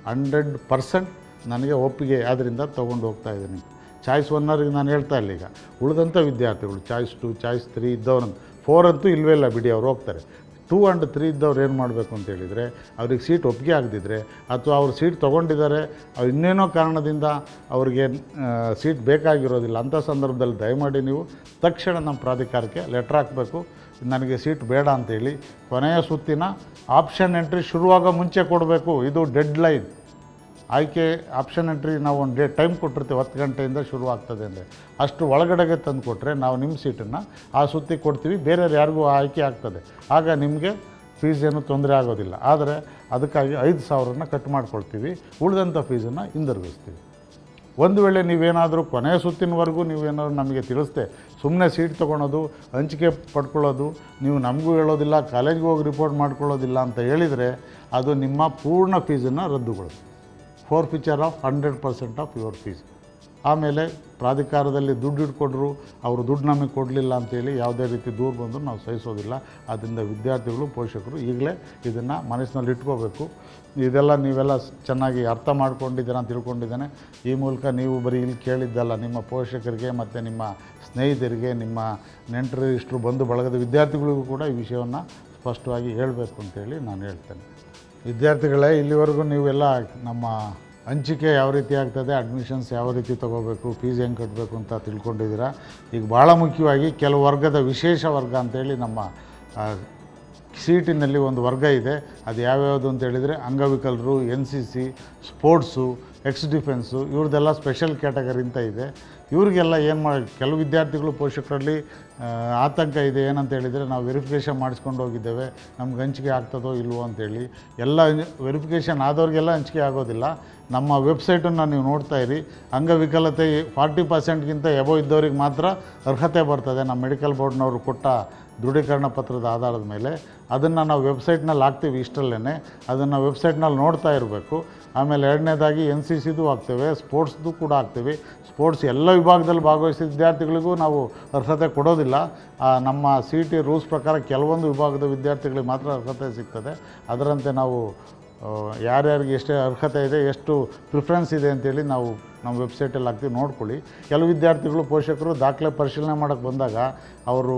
100% ನನಗೆ ಒಪ್ಪಿಗೆ ಆದ್ದರಿಂದ ತೊಗೊಂಡು ಹೋಗ್ತಾ ಇದ್ದೀನಿ. ಚಾಯ್ಸ್ 1 ನಾನು ಹೇಳ್ತಾ ಇಲ್ಲ. ಈಗ ಉಳಿದಂಥ ವಿದ್ಯಾರ್ಥಿಗಳು ಚಾಯ್ಸ್ 2, ಚಾಯ್ಸ್ 3 ಇದ್ದವ್ರು 4 ಅಂತೂ ಇಲ್ಲವೇ ಇಲ್ಲ, ಬಿಡಿ, ಅವ್ರು ಹೋಗ್ತಾರೆ. 2 and 3 ಇದ್ದವ್ರು ಏನು ಮಾಡಬೇಕು ಅಂತ ಹೇಳಿದರೆ, ಅವ್ರಿಗೆ ಸೀಟ್ ಒಪ್ಪಿಗೆ ಆಗದಿದ್ದರೆ ಅಥವಾ ಅವ್ರು ಸೀಟ್ ತೊಗೊಂಡಿದ್ದಾರೆ, ಅವ್ರು ಇನ್ನೇನೋ ಕಾರಣದಿಂದ ಅವ್ರಿಗೆ ಸೀಟ್ ಬೇಕಾಗಿರೋದಿಲ್ಲ, ಅಂಥ ಸಂದರ್ಭದಲ್ಲಿ ದಯಮಾಡಿ ನೀವು ತಕ್ಷಣ ನಮ್ಮ ಪ್ರಾಧಿಕಾರಕ್ಕೆ ಲೆಟ್ರ್ ಹಾಕಬೇಕು, ನನಗೆ ಸೀಟ್ ಬೇಡ ಅಂತೇಳಿ. ಕೊನೆಯ ಸುತ್ತಿನ ಆಪ್ಷನ್ ಎಂಟ್ರಿ ಶುರುವಾಗ ಮುಂಚೆ ಕೊಡಬೇಕು. ಇದು ಡೆಡ್ ಲೈನ್. ಆಯ್ಕೆ ಆಪ್ಷನ್ ಎಂಟ್ರಿ ನಾವು ಒಂದು ಟೈಮ್ ಕೊಟ್ಟಿರ್ತೀವಿ, 10 ಗಂಟೆಯಿಂದ ಶುರು ಆಗ್ತದೆ ಅಂದರೆ ಅಷ್ಟು ಒಳಗಡೆಗೆ ತಂದು ಕೊಟ್ಟರೆ ನಾವು ನಿಮ್ಮ ಸೀಟನ್ನು ಆ ಸುತ್ತಿಗೆ ಕೊಡ್ತೀವಿ, ಬೇರೆಯವ್ರು ಯಾರಿಗೂ ಆಯ್ಕೆ ಆಗ್ತದೆ. ಆಗ ನಿಮಗೆ ಫೀಸ್ ಏನೂ ತೊಂದರೆ ಆಗೋದಿಲ್ಲ. ಆದರೆ ಅದಕ್ಕಾಗಿ 5,000ನ ಕಟ್ ಮಾಡ್ಕೊಳ್ತೀವಿ, ಉಳಿದಂಥ ಫೀಸನ್ನು ಹಿಂದಿರುಗಿಸ್ತೀವಿ. ಒಂದು ವೇಳೆ ನೀವೇನಾದರೂ ಕೊನೆಯ ಸುತ್ತಿನವರೆಗೂ ನೀವೇನಾದರೂ ನಮಗೆ ತಿಳಿಸ್ದೆ ಸುಮ್ಮನೆ ಸೀಟ್ ತೊಗೊಳೋದು, ಹಂಚಿಕೆ ಪಡ್ಕೊಳ್ಳೋದು, ನೀವು ನಮಗೂ ಹೇಳೋದಿಲ್ಲ, ಕಾಲೇಜ್ಗೆ ಹೋಗಿ ರಿಪೋರ್ಟ್ ಮಾಡ್ಕೊಳ್ಳೋದಿಲ್ಲ ಅಂತ ಹೇಳಿದರೆ ಅದು ನಿಮ್ಮ ಪೂರ್ಣ ಫೀಸನ್ನು ರದ್ದುಗೊಳಿಸಿ. Forfeiture of 100% of your fees. ಆಮೇಲೆ ಪ್ರಾಧಿಕಾರದಲ್ಲಿ ದುಡ್ಡು ಇಟ್ಕೊಡ್ರು, ಅವರು ದುಡ್ಡು ನಮಗೆ ಕೊಡಲಿಲ್ಲ ಅಂತೇಳಿ ಯಾವುದೇ ರೀತಿ ದೂರು ಬಂದರೂ ನಾವು ಸಹಿಸೋದಿಲ್ಲ. ಆದ್ದರಿಂದ ವಿದ್ಯಾರ್ಥಿಗಳು, ಪೋಷಕರು ಈಗಲೇ ಇದನ್ನು ಮನಸ್ಸಿನಲ್ಲಿ ಇಟ್ಕೋಬೇಕು. ಇದೆಲ್ಲ ನೀವೆಲ್ಲ ಚೆನ್ನಾಗಿ ಅರ್ಥ ಮಾಡ್ಕೊಂಡಿದ್ದೀರ ಅಂತ ತಿಳ್ಕೊಂಡಿದ್ದೇನೆ. ಈ ಮೂಲಕ ನೀವು ಬರೀ ಇಲ್ಲಿ ಕೇಳಿದ್ದಲ್ಲ, ನಿಮ್ಮ ಪೋಷಕರಿಗೆ ಮತ್ತು ನಿಮ್ಮ ಸ್ನೇಹಿತರಿಗೆ, ನಿಮ್ಮ ನೆಂಟರು, ಇಷ್ಟರು, ಬಂಧು ಬಳಗದ ವಿದ್ಯಾರ್ಥಿಗಳಿಗೂ ಕೂಡ ಈ ವಿಷಯವನ್ನು ಸ್ಪಷ್ಟವಾಗಿ ಹೇಳಬೇಕು ಅಂತೇಳಿ ನಾನು ಹೇಳ್ತೇನೆ. ವಿದ್ಯಾರ್ಥಿಗಳೇ, ಇಲ್ಲಿವರೆಗೂ ನೀವೆಲ್ಲ ನಮ್ಮ ಹಂಚಿಕೆ ಯಾವ ರೀತಿ ಆಗ್ತದೆ, ಅಡ್ಮಿಷನ್ಸ್ ಯಾವ ರೀತಿ ತೊಗೋಬೇಕು, ಫೀಸ್ ಹೆಂಗೆ ಕಟ್ಟಬೇಕು ಅಂತ ತಿಳ್ಕೊಂಡಿದ್ದೀರಾ. ಈಗ ಭಾಳ ಮುಖ್ಯವಾಗಿ ಕೆಲವು ವರ್ಗದ ವಿಶೇಷ ವರ್ಗ ಅಂತೇಳಿ ನಮ್ಮ ಸೀಟಿನಲ್ಲಿ ಒಂದು ವರ್ಗ ಇದೆ. ಅದು ಯಾವ್ಯಾವುದು ಅಂತೇಳಿದರೆ ಅಂಗವಿಕಲರು, NCC, ಸ್ಪೋರ್ಟ್ಸು, ಎಕ್ಸ್ ಡಿಫೆನ್ಸು, ಇವ್ರದ್ದೆಲ್ಲ ಸ್ಪೆಷಲ್ ಕ್ಯಾಟಗರಿ ಅಂತ ಇದೆ. ಇವ್ರಿಗೆಲ್ಲ ಏನು ಕೆಲವು ವಿದ್ಯಾರ್ಥಿಗಳು, ಪೋಷಕರಲ್ಲಿ ಆತಂಕ ಇದೆ. ಏನಂತ ಹೇಳಿದರೆ, ನಾವು ವೆರಿಫಿಕೇಷನ್ ಮಾಡಿಸ್ಕೊಂಡು ಹೋಗಿದ್ದೇವೆ, ನಮ್ಗೆ ಹಂಚಿಕೆ ಆಗ್ತದೋ ಇಲ್ವೋ ಅಂತೇಳಿ. ಎಲ್ಲ ವೆರಿಫಿಕೇಷನ್ ಆದವ್ರಿಗೆಲ್ಲ ಹಂಚಿಕೆ ಆಗೋದಿಲ್ಲ. ನಮ್ಮ ವೆಬ್ಸೈಟನ್ನು ನೀವು ನೋಡ್ತಾ ಇರಿ. ಅಂಗವಿಕಲತೆ 40%ಗಿಂತ ಎಬೋ ಇದ್ದವ್ರಿಗೆ ಮಾತ್ರ ಅರ್ಹತೆ ಬರ್ತದೆ, ನಮ್ಮ ಮೆಡಿಕಲ್ ಬೋರ್ಡ್ನವರು ಕೊಟ್ಟ ದೃಢೀಕರಣ ಪತ್ರದ ಆಧಾರದ ಮೇಲೆ. ಅದನ್ನು ನಾವು ವೆಬ್ಸೈಟ್ನಲ್ಲಿ ಹಾಕ್ತೀವಿ ಇಷ್ಟರಲ್ಲೇ, ಅದನ್ನು ವೆಬ್ಸೈಟ್ನಲ್ಲಿ ನೋಡ್ತಾ ಇರಬೇಕು. ಆಮೇಲೆ ಎರಡನೇದಾಗಿ NCCದು ಹಾಕ್ತೇವೆ, ಸ್ಪೋರ್ಟ್ಸ್ದು ಕೂಡ ಹಾಕ್ತೀವಿ. ಸ್ಪೋರ್ಟ್ಸ್ ಎಲ್ಲ ವಿಭಾಗದಲ್ಲಿ ಭಾಗವಹಿಸಿದ ವಿದ್ಯಾರ್ಥಿಗಳಿಗೂ ನಾವು ಅರ್ಹತೆ ಕೊಡೋದಿಲ್ಲ. ನಮ್ಮ CET ರೂಲ್ಸ್ ಪ್ರಕಾರ ಕೆಲವೊಂದು ವಿಭಾಗದ ವಿದ್ಯಾರ್ಥಿಗಳಿಗೆ ಮಾತ್ರ ಅರ್ಹತೆ ಸಿಗ್ತದೆ. ಅದರಂತೆ ನಾವು ಯಾರ್ಯಾರಿಗೆ ಎಷ್ಟೇ ಅರ್ಹತೆ ಇದೆ, ಎಷ್ಟು ಪ್ರಿಫರೆನ್ಸ್ ಇದೆ ಅಂತೇಳಿ ನಾವು ನಮ್ಮ ವೆಬ್ಸೈಟಲ್ಲಿ ಹಾಕ್ತೀವಿ, ನೋಡ್ಕೊಳ್ಳಿ. ಕೆಲವು ವಿದ್ಯಾರ್ಥಿಗಳು, ಪೋಷಕರು ದಾಖಲೆ ಪರಿಶೀಲನೆ ಮಾಡೋಕ್ಕೆ ಬಂದಾಗ ಅವರು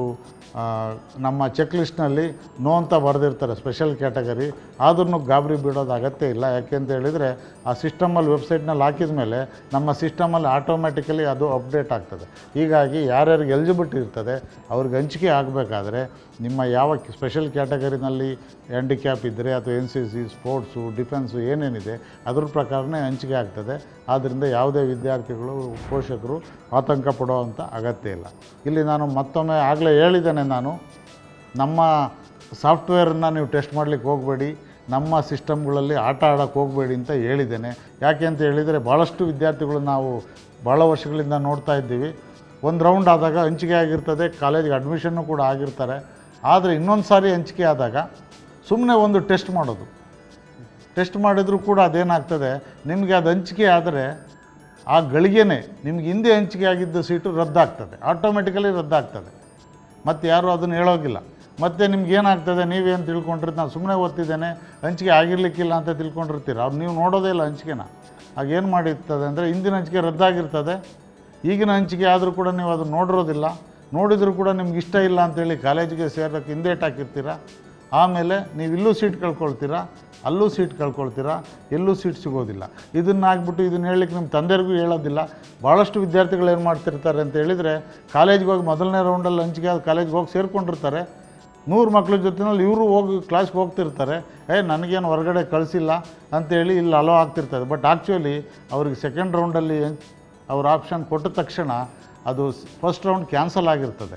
ನಮ್ಮ ಚೆಕ್ ಲಿಸ್ಟ್ನಲ್ಲಿ ನೋ ಅಂತ ಬರೆದಿರ್ತಾರೆ, ಸ್ಪೆಷಲ್ ಕ್ಯಾಟಗರಿ. ಆದ್ರೂ ಗಾಬರಿ ಬಿಡೋದು ಅಗತ್ಯ ಇಲ್ಲ. ಯಾಕೆಂತ ಹೇಳಿದರೆ, ಆ ಸಿಸ್ಟಮಲ್ಲಿ ವೆಬ್ಸೈಟ್ನಲ್ಲಿ ಹಾಕಿದ ಮೇಲೆ ನಮ್ಮ ಸಿಸ್ಟಮಲ್ಲಿ ಆಟೋಮ್ಯಾಟಿಕಲಿ ಅದು ಅಪ್ಡೇಟ್ ಆಗ್ತದೆ. ಹೀಗಾಗಿ ಯಾರ್ಯಾರಿಗೆ ಎಲಿಜಿಬಿಲಿಟಿ ಇರ್ತದೆ ಅವ್ರಿಗೆ ಹಂಚಿಕೆ ಆಗಬೇಕಾದ್ರೆ ನಿಮ್ಮ ಯಾವ ಸ್ಪೆಷಲ್ ಕ್ಯಾಟಗರಿನಲ್ಲಿ ಹ್ಯಾಂಡಿಕ್ಯಾಪ್ ಇದ್ದರೆ ಅಥವಾ NCC, ಸ್ಪೋರ್ಟ್ಸು, ಡಿಫೆನ್ಸು ಏನೇನಿದೆ ಅದ್ರ ಪ್ರಕಾರನೇ ಹಂಚಿಕೆ ಆಗ್ತದೆ. ಆದ್ದರಿಂದ ಯಾವುದೇ ವಿದ್ಯಾರ್ಥಿಗಳು, ಪೋಷಕರು ಆತಂಕ ಪಡುವಂಥ ಅಗತ್ಯ ಇಲ್ಲ. ಇಲ್ಲಿ ನಾನು ಮತ್ತೊಮ್ಮೆ ಆಗಲೇ ಹೇಳಿದ್ದೇನೆ, ನಾನು ನಮ್ಮ ಸಾಫ್ಟ್ವೇರನ್ನು ನೀವು ಟೆಸ್ಟ್ ಮಾಡಲಿಕ್ಕೆ ಹೋಗಬೇಡಿ, ನಮ್ಮ ಸಿಸ್ಟಮ್ಗಳಲ್ಲಿ ಆಟ ಆಡೋಕ್ಕೆ ಹೋಗಬೇಡಿ ಅಂತ ಹೇಳಿದ್ದೇನೆ. ಯಾಕೆ ಅಂತ ಹೇಳಿದರೆ, ಭಾಳಷ್ಟು ವಿದ್ಯಾರ್ಥಿಗಳು ನಾವು ಭಾಳ ವರ್ಷಗಳಿಂದ ನೋಡ್ತಾ ಇದ್ದೀವಿ, ಒಂದು ರೌಂಡ್ ಆದಾಗ ಹಂಚಿಕೆ ಆಗಿರ್ತದೆ, ಕಾಲೇಜಿಗೆ ಅಡ್ಮಿಷನ್ನು ಕೂಡ ಆಗಿರ್ತಾರೆ. ಆದರೆ ಇನ್ನೊಂದು ಸಾರಿ ಹಂಚಿಕೆ ಆದಾಗ ಸುಮ್ಮನೆ ಒಂದು ಟೆಸ್ಟ್ ಮಾಡೋದು. ಟೆಸ್ಟ್ ಮಾಡಿದರೂ ಕೂಡ ಅದೇನಾಗ್ತದೆ, ನಿಮಗೆ ಅದು ಹಂಚಿಕೆ ಆದರೆ ಆ ಗಳಿಗೆನೇ ನಿಮ್ಗೆ ಹಿಂದೆ ಹಂಚಿಕೆ ಆಗಿದ್ದ ಸೀಟು ರದ್ದಾಗ್ತದೆ, ಆಟೋಮೆಟಿಕಲಿ ರದ್ದಾಗ್ತದೆ. ಮತ್ತು ಯಾರೂ ಅದನ್ನು ಹೇಳೋಗಿಲ್ಲ. ಮತ್ತು ನಿಮ್ಗೇನಾಗ್ತದೆ, ನೀವೇನು ತಿಳ್ಕೊಂಡಿರ್ತೀವಿ, ನಾನು ಸುಮ್ಮನೆ ಓದ್ತಿದ್ದೇನೆ, ಹಂಚಿಕೆ ಆಗಿರಲಿಕ್ಕಿಲ್ಲ ಅಂತ ತಿಳ್ಕೊಂಡಿರ್ತೀರ. ಅವ್ರು ನೀವು ನೋಡೋದೇ ಇಲ್ಲ ಹಂಚಿಕೆನ. ಆಗೇನು ಮಾಡಿರ್ತದೆ ಅಂದರೆ, ಹಿಂದಿನ ಹಂಚಿಕೆ ರದ್ದಾಗಿರ್ತದೆ, ಈಗಿನ ಹಂಚಿಕೆ ಆದರೂ ಕೂಡ ನೀವು ಅದನ್ನು ನೋಡಿರೋದಿಲ್ಲ. ನೋಡಿದರೂ ಕೂಡ ನಿಮ್ಗೆ ಇಷ್ಟ ಇಲ್ಲ ಅಂತೇಳಿ ಕಾಲೇಜಿಗೆ ಸೇರೋಕ್ಕೆ ಹಿಂದೇಟ್ ಹಾಕಿರ್ತೀರ. ಆಮೇಲೆ ನೀವು ಇಲ್ಲೂ ಸೀಟ್ ಕಳ್ಕೊಳ್ತೀರಾ, ಅಲ್ಲೂ ಸೀಟ್ ಕಳ್ಕೊಳ್ತೀರಾ, ಎಲ್ಲೂ ಸೀಟ್ ಸಿಗೋದಿಲ್ಲ. ಇದನ್ನಾಗ್ಬಿಟ್ಟು ಇದನ್ನು ಹೇಳಲಿಕ್ಕೆ ನಿಮ್ಮ ತಂದೆಯರಿಗೂ ಹೇಳೋದಿಲ್ಲ. ಭಾಳಷ್ಟು ವಿದ್ಯಾರ್ಥಿಗಳು ಏನು ಮಾಡ್ತಿರ್ತಾರೆ ಅಂತ ಹೇಳಿದರೆ, ಕಾಲೇಜ್ಗೆ ಹೋಗಿ ಮೊದಲನೇ ರೌಂಡಲ್ಲಿ ಹಂಚಿಕೆ ಆದ ಕಾಲೇಜ್ಗೆ ಹೋಗಿ ಸೇರಿಕೊಂಡಿರ್ತಾರೆ. 100 ಮಕ್ಳ ಜೊತೆನಲ್ಲಿ ಇವರು ಹೋಗಿ ಕ್ಲಾಸ್ಗೆ ಹೋಗ್ತಿರ್ತಾರೆ. ನನಗೇನು ಹೊರಗಡೆ ಕಳಿಸಿಲ್ಲ ಅಂತೇಳಿ ಇಲ್ಲಿ ಅಲೋ ಆಗ್ತಿರ್ತದೆ. ಬಟ್ ಆ್ಯಕ್ಚುಲಿ ಅವ್ರಿಗೆ ಸೆಕೆಂಡ್ ರೌಂಡಲ್ಲಿ ಅವ್ರ ಆಪ್ಷನ್ ಕೊಟ್ಟ ತಕ್ಷಣ ಅದು ಫಸ್ಟ್ ರೌಂಡ್ ಕ್ಯಾನ್ಸಲ್ ಆಗಿರ್ತದೆ.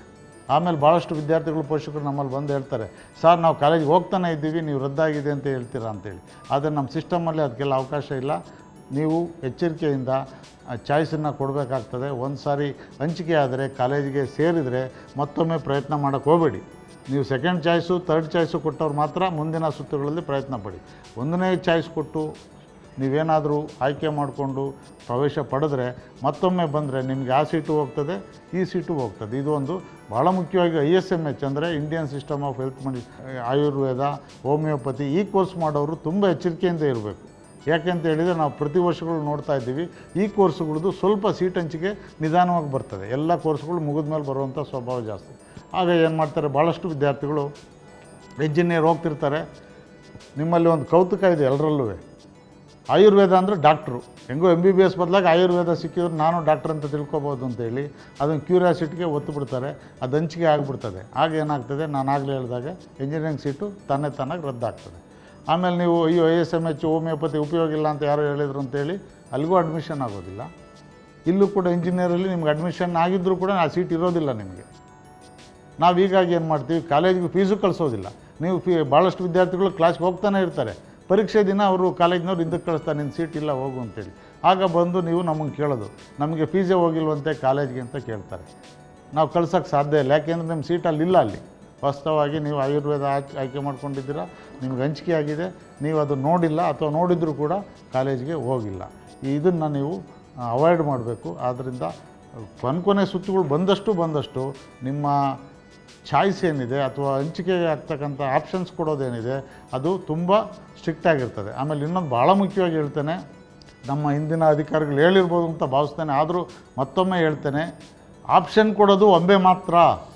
ಆಮೇಲೆ ಭಾಳಷ್ಟು ವಿದ್ಯಾರ್ಥಿಗಳು ಪೋಷಕರು ನಮ್ಮಲ್ಲಿ ಬಂದು ಹೇಳ್ತಾರೆ, ಸರ್ ನಾವು ಕಾಲೇಜಿಗೆ ಹೋಗ್ತಾನೆ ಇದ್ದೀವಿ, ನೀವು ರದ್ದಾಗಿದೆ ಅಂತ ಹೇಳ್ತೀರಾ ಅಂತೇಳಿ. ಆದರೆ ನಮ್ಮ ಸಿಸ್ಟಮಲ್ಲಿ ಅದಕ್ಕೆಲ್ಲ ಅವಕಾಶ ಇಲ್ಲ. ನೀವು ಎಚ್ಚರಿಕೆಯಿಂದ ಚಾಯ್ಸನ್ನು ಕೊಡಬೇಕಾಗ್ತದೆ. ಒಂದು ಸಾರಿ ಹಂಚಿಕೆ ಆದರೆ ಕಾಲೇಜಿಗೆ ಸೇರಿದರೆ ಮತ್ತೊಮ್ಮೆ ಪ್ರಯತ್ನ ಮಾಡೋಕ್ಕೆ ಹೋಗಬೇಡಿ. ನೀವು ಸೆಕೆಂಡ್ ಚಾಯ್ಸು ಥರ್ಡ್ ಚಾಯ್ಸು ಕೊಟ್ಟವ್ರು ಮಾತ್ರ ಮುಂದಿನ ಸುತ್ತುಗಳಲ್ಲಿ ಪ್ರಯತ್ನ ಪಡಿ. ಒಂದನೇ ಚಾಯ್ಸ್ ಕೊಟ್ಟು ನೀವೇನಾದರೂ ಆಯ್ಕೆ ಮಾಡಿಕೊಂಡು ಪ್ರವೇಶ ಪಡೆದ್ರೆ ಮತ್ತೊಮ್ಮೆ ಬಂದರೆ ನಿಮಗೆ ಆ ಸೀಟು ಹೋಗ್ತದೆ, ಈ ಸೀಟು ಹೋಗ್ತದೆ. ಇದು ಒಂದು ಭಾಳ ಮುಖ್ಯವಾಗಿ ISMH ಅಂದರೆ Indian system of health Ayurveda, homeopathy ಈ ಕೋರ್ಸ್ ಮಾಡೋರು ತುಂಬ ಎಚ್ಚರಿಕೆಯಿಂದ ಇರಬೇಕು. ಯಾಕೆಂತ ಹೇಳಿದರೆ ನಾವು ಪ್ರತಿ ವರ್ಷಗಳು ನೋಡ್ತಾ ಇದ್ದೀವಿ, ಈ ಕೋರ್ಸ್ಗಳದ್ದು ಸ್ವಲ್ಪ ಸೀಟ್ ಹಂಚಿಕೆ ನಿಧಾನವಾಗಿ ಬರ್ತದೆ. ಎಲ್ಲ ಕೋರ್ಸ್ಗಳು ಮುಗಿದ ಮೇಲೆ ಬರುವಂಥ ಸ್ವಭಾವ ಜಾಸ್ತಿ. ಆಗ ಏನು ಮಾಡ್ತಾರೆ, ಭಾಳಷ್ಟು ವಿದ್ಯಾರ್ಥಿಗಳು ಇಂಜಿನಿಯರ್ ಹೋಗ್ತಿರ್ತಾರೆ. ನಿಮ್ಮಲ್ಲಿ ಒಂದು ಕೌತುಕ ಇದೆ ಎಲ್ಲರಲ್ಲೂ, ಆಯುರ್ವೇದ ಅಂದರೆ ಡಾಕ್ಟ್ರು, ಹೆಂಗೋ MBBS ಬದಲಾಗಿ ಆಯುರ್ವೇದ ಸಿಕ್ಕಿದ್ರು ನಾನು ಡಾಕ್ಟ್ರ್ ಅಂತ ತಿಳ್ಕೊಬೋದು ಅಂತೇಳಿ ಅದನ್ನು ಕ್ಯೂರಿಯಾಸಿಟಿಗೆ ಒತ್ತು ಬಿಡ್ತಾರೆ. ಅದು ಹಂಚಿಕೆ ಆಗಿಬಿಡ್ತದೆ. ಆಗ ಏನಾಗ್ತದೆ, ನಾನು ಆಗಲೇ ಹೇಳಿದಾಗ ಇಂಜಿನಿಯರಿಂಗ್ ಸೀಟು ತಾನಾಗಿ ರದ್ದಾಗ್ತದೆ. ಆಮೇಲೆ ನೀವು ISMH ಹೋಮಿಯೋಪತಿ ಉಪಯೋಗ ಇಲ್ಲ ಅಂತ ಯಾರು ಹೇಳಿದ್ರು ಅಂತೇಳಿ ಅಲ್ಲಿಗೂ ಅಡ್ಮಿಷನ್ ಆಗೋದಿಲ್ಲ. ಇಲ್ಲೂ ಕೂಡ ಇಂಜಿನಿಯರಲ್ಲಿ ನಿಮ್ಗೆ ಅಡ್ಮಿಷನ್ ಆಗಿದ್ದರೂ ಕೂಡ ಆ ಸೀಟ್ ಇರೋದಿಲ್ಲ ನಿಮಗೆ. ನಾವು ಹೀಗಾಗಿ ಏನು ಮಾಡ್ತೀವಿ, ಕಾಲೇಜಿಗೆ ಫೀಸು ಕಳಿಸೋದಿಲ್ಲ. ನೀವು ಭಾಳಷ್ಟು ವಿದ್ಯಾರ್ಥಿಗಳು ಕ್ಲಾಸ್ಗೆ ಹೋಗ್ತಾನೆ ಇರ್ತಾರೆ, ಪರೀಕ್ಷೆ ದಿನ ಅವರು ಕಾಲೇಜಿನವ್ರು ಹಿಂದಕ್ಕೆ ಕಳಿಸ್ತಾರೆ, ನಿನ್ನ ಸೀಟ್ ಇಲ್ಲ ಹೋಗು ಅಂತೇಳಿ. ಆಗ ಬಂದು ನೀವು ನಮಗೆ ಕೇಳೋದು, ನಮಗೆ ಫೀಸೇ ಹೋಗಿಲ್ವಂತೆ ಕಾಲೇಜ್ಗೆ ಅಂತ ಕೇಳ್ತಾರೆ. ನಾವು ಕಳ್ಸೋಕ್ಕೆ ಸಾಧ್ಯ ಇಲ್ಲ, ಯಾಕೆಂದರೆ ನಿಮ್ಮ ಸೀಟ್ ಅಲ್ಲಿಲ್ಲ. ಅಲ್ಲಿ ವಾಸ್ತವವಾಗಿ ನೀವು ಆಯುರ್ವೇದ ಆಯ್ಕೆ ಮಾಡ್ಕೊಂಡಿದ್ದೀರಾ, ನಿಮ್ಗೆ ಹಂಚಿಕೆ ಆಗಿದೆ, ನೀವು ಅದು ನೋಡಿಲ್ಲ ಅಥವಾ ನೋಡಿದರೂ ಕೂಡ ಕಾಲೇಜಿಗೆ ಹೋಗಿಲ್ಲ. ಇದನ್ನು ನೀವು ಅವಾಯ್ಡ್ ಮಾಡಬೇಕು. ಆದ್ದರಿಂದ ಕೊನೆ ಸುತ್ತುಗಳು ಬಂದಷ್ಟು ನಿಮ್ಮ ಚಾಯ್ಸ್ ಏನಿದೆ ಅಥವಾ ಹಂಚಿಕೆಗೆ ಆಗ್ತಕ್ಕಂಥ ಆಪ್ಷನ್ಸ್ ಕೊಡೋದೇನಿದೆ ಅದು ತುಂಬ ಸ್ಟ್ರಿಕ್ಟಾಗಿರ್ತದೆ. ಆಮೇಲೆ ಇನ್ನೊಂದು ಭಾಳ ಮುಖ್ಯವಾಗಿ ಹೇಳ್ತೇನೆ, ನಮ್ಮ ಹಿಂದಿನ ಅಧಿಕಾರಿಗಳು ಹೇಳಿರ್ಬೋದು ಅಂತ ಭಾವಿಸ್ತೇನೆ, ಆದರೂ ಮತ್ತೊಮ್ಮೆ ಹೇಳ್ತೇನೆ, ಆಪ್ಷನ್ ಕೊಡೋದು ಒಮ್ಮೆ ಮಾತ್ರ.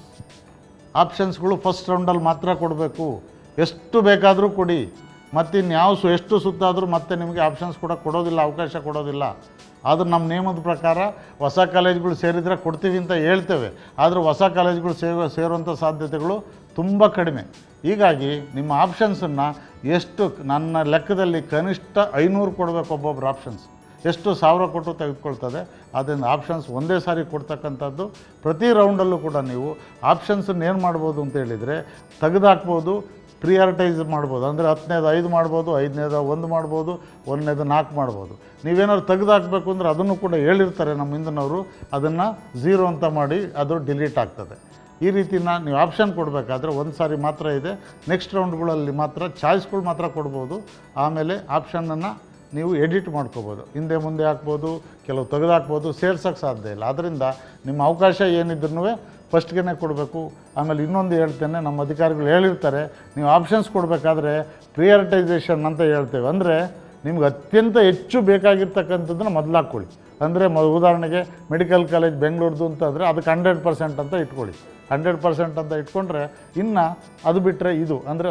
ಆಪ್ಷನ್ಸ್ಗಳು ಫಸ್ಟ್ ರೌಂಡಲ್ಲಿ ಮಾತ್ರ ಕೊಡಬೇಕು. ಎಷ್ಟು ಬೇಕಾದರೂ ಕೊಡಿ, ಮತ್ತಿನ್ಯಾವ ಎಷ್ಟು ಸುತ್ತಾದರೂ ಮತ್ತೆ ನಿಮಗೆ ಆಪ್ಷನ್ಸ್ ಕೂಡ ಕೊಡೋದಿಲ್ಲ, ಅವಕಾಶ ಕೊಡೋದಿಲ್ಲ. ಆದರೂ ನಮ್ಮ ನಿಯಮದ ಪ್ರಕಾರ ಹೊಸ ಕಾಲೇಜ್ಗಳು ಸೇರಿದರೆ ಕೊಡ್ತೀವಿ ಅಂತ ಹೇಳ್ತೇವೆ, ಆದರೆ ಹೊಸ ಕಾಲೇಜ್ಗಳು ಸೇರುವಂಥ ಸಾಧ್ಯತೆಗಳು ತುಂಬ ಕಡಿಮೆ. ಹೀಗಾಗಿ ನಿಮ್ಮ ಆಪ್ಷನ್ಸನ್ನು ಎಷ್ಟು, ನನ್ನ ಲೆಕ್ಕದಲ್ಲಿ ಕನಿಷ್ಠ 500 ಕೊಡಬೇಕು ಒಬ್ಬೊಬ್ಬರು ಆಪ್ಷನ್ಸ್. ಎಷ್ಟು 1000 ಕೊಟ್ಟು ತೆಗೆದುಕೊಳ್ತದೆ. ಆದ್ದರಿಂದ ಆಪ್ಷನ್ಸ್ ಒಂದೇ ಸಾರಿ ಕೊಡ್ತಕ್ಕಂಥದ್ದು. ಪ್ರತಿ ರೌಂಡಲ್ಲೂ ಕೂಡ ನೀವು ಆಪ್ಷನ್ಸನ್ನು ಏನು ಮಾಡ್ಬೋದು ಅಂತ ಹೇಳಿದರೆ ತೆಗೆದುಹಾಕ್ಬೋದು, ಪ್ರಿಯಾರಿಟೈಸ್ ಮಾಡ್ಬೋದು. ಅಂದರೆ 10ನೇದು 5 ಮಾಡ್ಬೋದು, 5ನೇದು 1 ಮಾಡ್ಬೋದು, 1ನೇದು 4 ಮಾಡ್ಬೋದು. ನೀವೇನಾದ್ರು ತೆಗೆದು ಹಾಕಬೇಕು ಅಂದರೆ ಅದನ್ನು ಕೂಡ ಹೇಳಿರ್ತಾರೆ ನಮ್ಮ ಹಿಂದಿನವರು, ಅದನ್ನು 0 ಅಂತ ಮಾಡಿ ಅದು ಡಿಲೀಟ್ ಆಗ್ತದೆ. ಈ ರೀತಿನ ನೀವು ಆಪ್ಷನ್ ಕೊಡಬೇಕಾದ್ರೆ ಒಂದು ಸಾರಿ ಮಾತ್ರ ಇದೆ. ನೆಕ್ಸ್ಟ್ ರೌಂಡ್ಗಳಲ್ಲಿ ಮಾತ್ರ ಚಾಯ್ಸ್ಗಳು ಮಾತ್ರ ಕೊಡ್ಬೋದು. ಆಮೇಲೆ ಆಪ್ಷನನ್ನು ನೀವು ಎಡಿಟ್ ಮಾಡ್ಕೋಬೋದು, ಹಿಂದೆ ಮುಂದೆ ಹಾಕ್ಬೋದು, ಕೆಲವು ತೆಗೆದು ಹಾಕ್ಬೋದು, ಸೇರ್ಸೋಕ್ಕೆ ಸಾಧ್ಯ ಇಲ್ಲ. ಆದ್ದರಿಂದ ನಿಮ್ಮ ಅವಕಾಶ ಏನಿದ್ರೂ ಫಸ್ಟ್ಗೆ ಕೊಡಬೇಕು. ಆಮೇಲೆ ಇನ್ನೊಂದು ಹೇಳ್ತೇನೆ, ನಮ್ಮ ಅಧಿಕಾರಿಗಳು ಹೇಳಿರ್ತಾರೆ, ನೀವು ಆಪ್ಷನ್ಸ್ ಕೊಡಬೇಕಾದ್ರೆ ಪ್ರಿಯಾರಿಟೈಸೇಷನ್ ಅಂತ ಹೇಳ್ತೇವೆ. ಅಂದರೆ ನಿಮ್ಗೆ ಅತ್ಯಂತ ಹೆಚ್ಚು ಬೇಕಾಗಿರ್ತಕ್ಕಂಥದ್ದನ್ನು ಮೊದಲು ಹಾಕ್ಕೊಳ್ಳಿ. ಅಂದರೆ ಉದಾಹರಣೆಗೆ ಮೆಡಿಕಲ್ ಕಾಲೇಜ್ ಬೆಂಗಳೂರ್ದು ಅಂತಂದರೆ ಅದಕ್ಕೆ 100% ಅಂತ ಇಟ್ಕೊಳ್ಳಿ. 100% ಅಂತ ಇಟ್ಕೊಂಡ್ರೆ ಇನ್ನು ಅದು ಬಿಟ್ಟರೆ ಇದು ಅಂದರೆ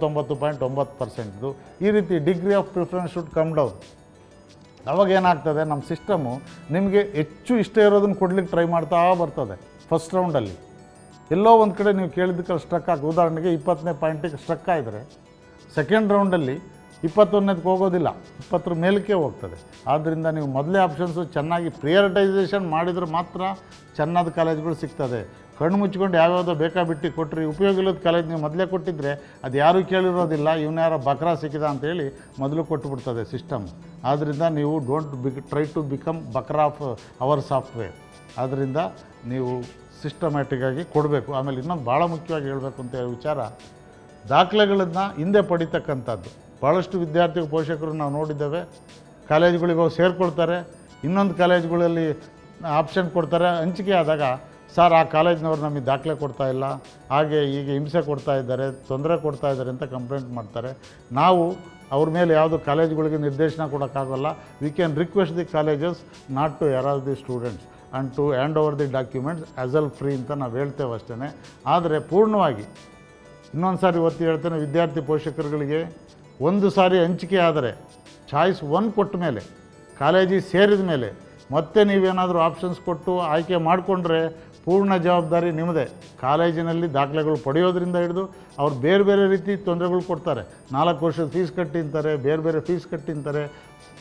99.9%. ಈ ರೀತಿ degree of preference should come down. ಅವಾಗ ಏನಾಗ್ತದೆ, ನಮ್ಮ ಸಿಸ್ಟಮು ನಿಮಗೆ ಹೆಚ್ಚು ಇಷ್ಟ ಇರೋದನ್ನು ಕೊಡ್ಲಿಕ್ಕೆ ಟ್ರೈ ಮಾಡ್ತಾ ಬರ್ತದೆ. ಫಸ್ಟ್ ರೌಂಡಲ್ಲಿ ಎಲ್ಲೋ ಒಂದು ಕಡೆ ನೀವು ಕೇಳಿದ್ದಕ್ಕೆ ಸ್ಟ್ರಕ್ ಆಗಿ, ಉದಾಹರಣೆಗೆ 20ನೇ ಪಾಯಿಂಟಿಗೆ ಸ್ಟ್ರಕ್ ಆಗಿದ್ರೆ ಸೆಕೆಂಡ್ ರೌಂಡಲ್ಲಿ 21ನೇದಕ್ಕೆ ಹೋಗೋದಿಲ್ಲ, 20ರ ಮೇಲಕ್ಕೆ ಹೋಗ್ತದೆ. ಆದ್ದರಿಂದ ನೀವು ಮೊದಲೇ ಆಪ್ಷನ್ಸು ಚೆನ್ನಾಗಿ ಪ್ರಿಯಾರಿಟೈಸೇಷನ್ ಮಾಡಿದರೆ ಮಾತ್ರ ಚೆನ್ನಾದ ಕಾಲೇಜ್ಗಳು ಸಿಗ್ತದೆ. ಕಣ್ಣು ಮುಚ್ಕೊಂಡು ಯಾವ್ಯಾವುದೋ ಬೇಕಾಬಿಟ್ಟು ಕೊಟ್ಟರೆ ಉಪಯೋಗ ಇಲ್ಲದ ಕಾಲೇಜ್ ನೀವು ಮೊದಲೇ ಕೊಟ್ಟಿದ್ದರೆ ಅದು ಯಾರೂ ಕೇಳಿರೋದಿಲ್ಲ, ಇವನು ಯಾರೋ ಬಕ್ರಾ ಸಿಕ್ಕಿದ ಅಂತೇಳಿ ಮೊದಲು ಕೊಟ್ಟುಬಿಡ್ತದೆ ಸಿಸ್ಟಮ್. ಆದ್ದರಿಂದ ನೀವು ಟ್ರೈ ಟು ಬಿಕಮ್ ಬಕ್ರಾ ಆಫ್ ಅವರ್ ಸಾಫ್ಟ್ವೇರ್. ಆದ್ದರಿಂದ ನೀವು ಸಿಸ್ಟಮ್ಯಾಟಿಕ್ಕಾಗಿ ಕೊಡಬೇಕು. ಆಮೇಲೆ ಇನ್ನೊಂದು ಭಾಳ ಮುಖ್ಯವಾಗಿ ಹೇಳಬೇಕು ಅಂತ ವಿಚಾರ, ದಾಖಲೆಗಳನ್ನು ಹಿಂದೆ ಪಡಿತಕ್ಕಂಥದ್ದು. ಭಾಳಷ್ಟು ವಿದ್ಯಾರ್ಥಿಗಳು ಪೋಷಕರು ನಾವು ನೋಡಿದ್ದೇವೆ, ಕಾಲೇಜುಗಳಿಗೆ ಹೋಗಿ ಸೇರಿಕೊಳ್ತಾರೆ, ಇನ್ನೊಂದು ಕಾಲೇಜುಗಳಲ್ಲಿ ಆಪ್ಷನ್ ಕೊಡ್ತಾರೆ. ಹಂಚಿಕೆ ಆದಾಗ ಸರ್ ಆ ಕಾಲೇಜಿನವ್ರು ನಮಗೆ ದಾಖಲೆ ಕೊಡ್ತಾ ಇಲ್ಲ, ಹಾಗೆ ಹೀಗೆ ಹಿಂಸೆ ಕೊಡ್ತಾ ಇದ್ದಾರೆ, ತೊಂದರೆ ಕೊಡ್ತಾ ಇದ್ದಾರೆ ಅಂತ ಕಂಪ್ಲೇಂಟ್ ಮಾಡ್ತಾರೆ. ನಾವು ಅವ್ರ ಮೇಲೆ ಯಾವುದು ಕಾಲೇಜುಗಳಿಗೆ ನಿರ್ದೇಶನ ಕೊಡೋಕ್ಕಾಗಲ್ಲ. We can request the colleges not to harass the students and to hand over the documents as well free ಅಂತ ನಾವು ಹೇಳ್ತೇವೆ ಅಷ್ಟೇ. ಆದರೆ ಪೂರ್ಣವಾಗಿ ಇನ್ನೊಂದು ಸಾರಿ ಒತ್ತಿ ಹೇಳ್ತೇನೆ, ವಿದ್ಯಾರ್ಥಿ ಪೋಷಕರುಗಳಿಗೆ ಒಂದು ಸಾರಿ ಹಂಚಿಕೆ ಆದರೆ ಚಾಯ್ಸ್ 1 ಕೊಟ್ಟ ಮೇಲೆ ಕಾಲೇಜಿಗೆ ಸೇರಿದ ಮೇಲೆ ಮತ್ತೆ ನೀವೇನಾದರೂ ಆಪ್ಷನ್ಸ್ ಕೊಟ್ಟು ಆಯ್ಕೆ ಮಾಡಿಕೊಂಡ್ರೆ ಪೂರ್ಣ ಜವಾಬ್ದಾರಿ ನಿಮ್ಮದೇ. ಕಾಲೇಜಿನಲ್ಲಿ ದಾಖಲೆಗಳು ಪಡೆಯೋದ್ರಿಂದ ಹಿಡಿದು ಅವ್ರು ಬೇರೆ ಬೇರೆ ರೀತಿ ತೊಂದರೆಗಳು ಕೊಡ್ತಾರೆ. 4 ವರ್ಷದ ಫೀಸ್ ಕಟ್ಟಿಂತಾರೆ, ಬೇರೆ ಬೇರೆ ಫೀಸ್ ಕಟ್ಟಿಂತಾರೆ,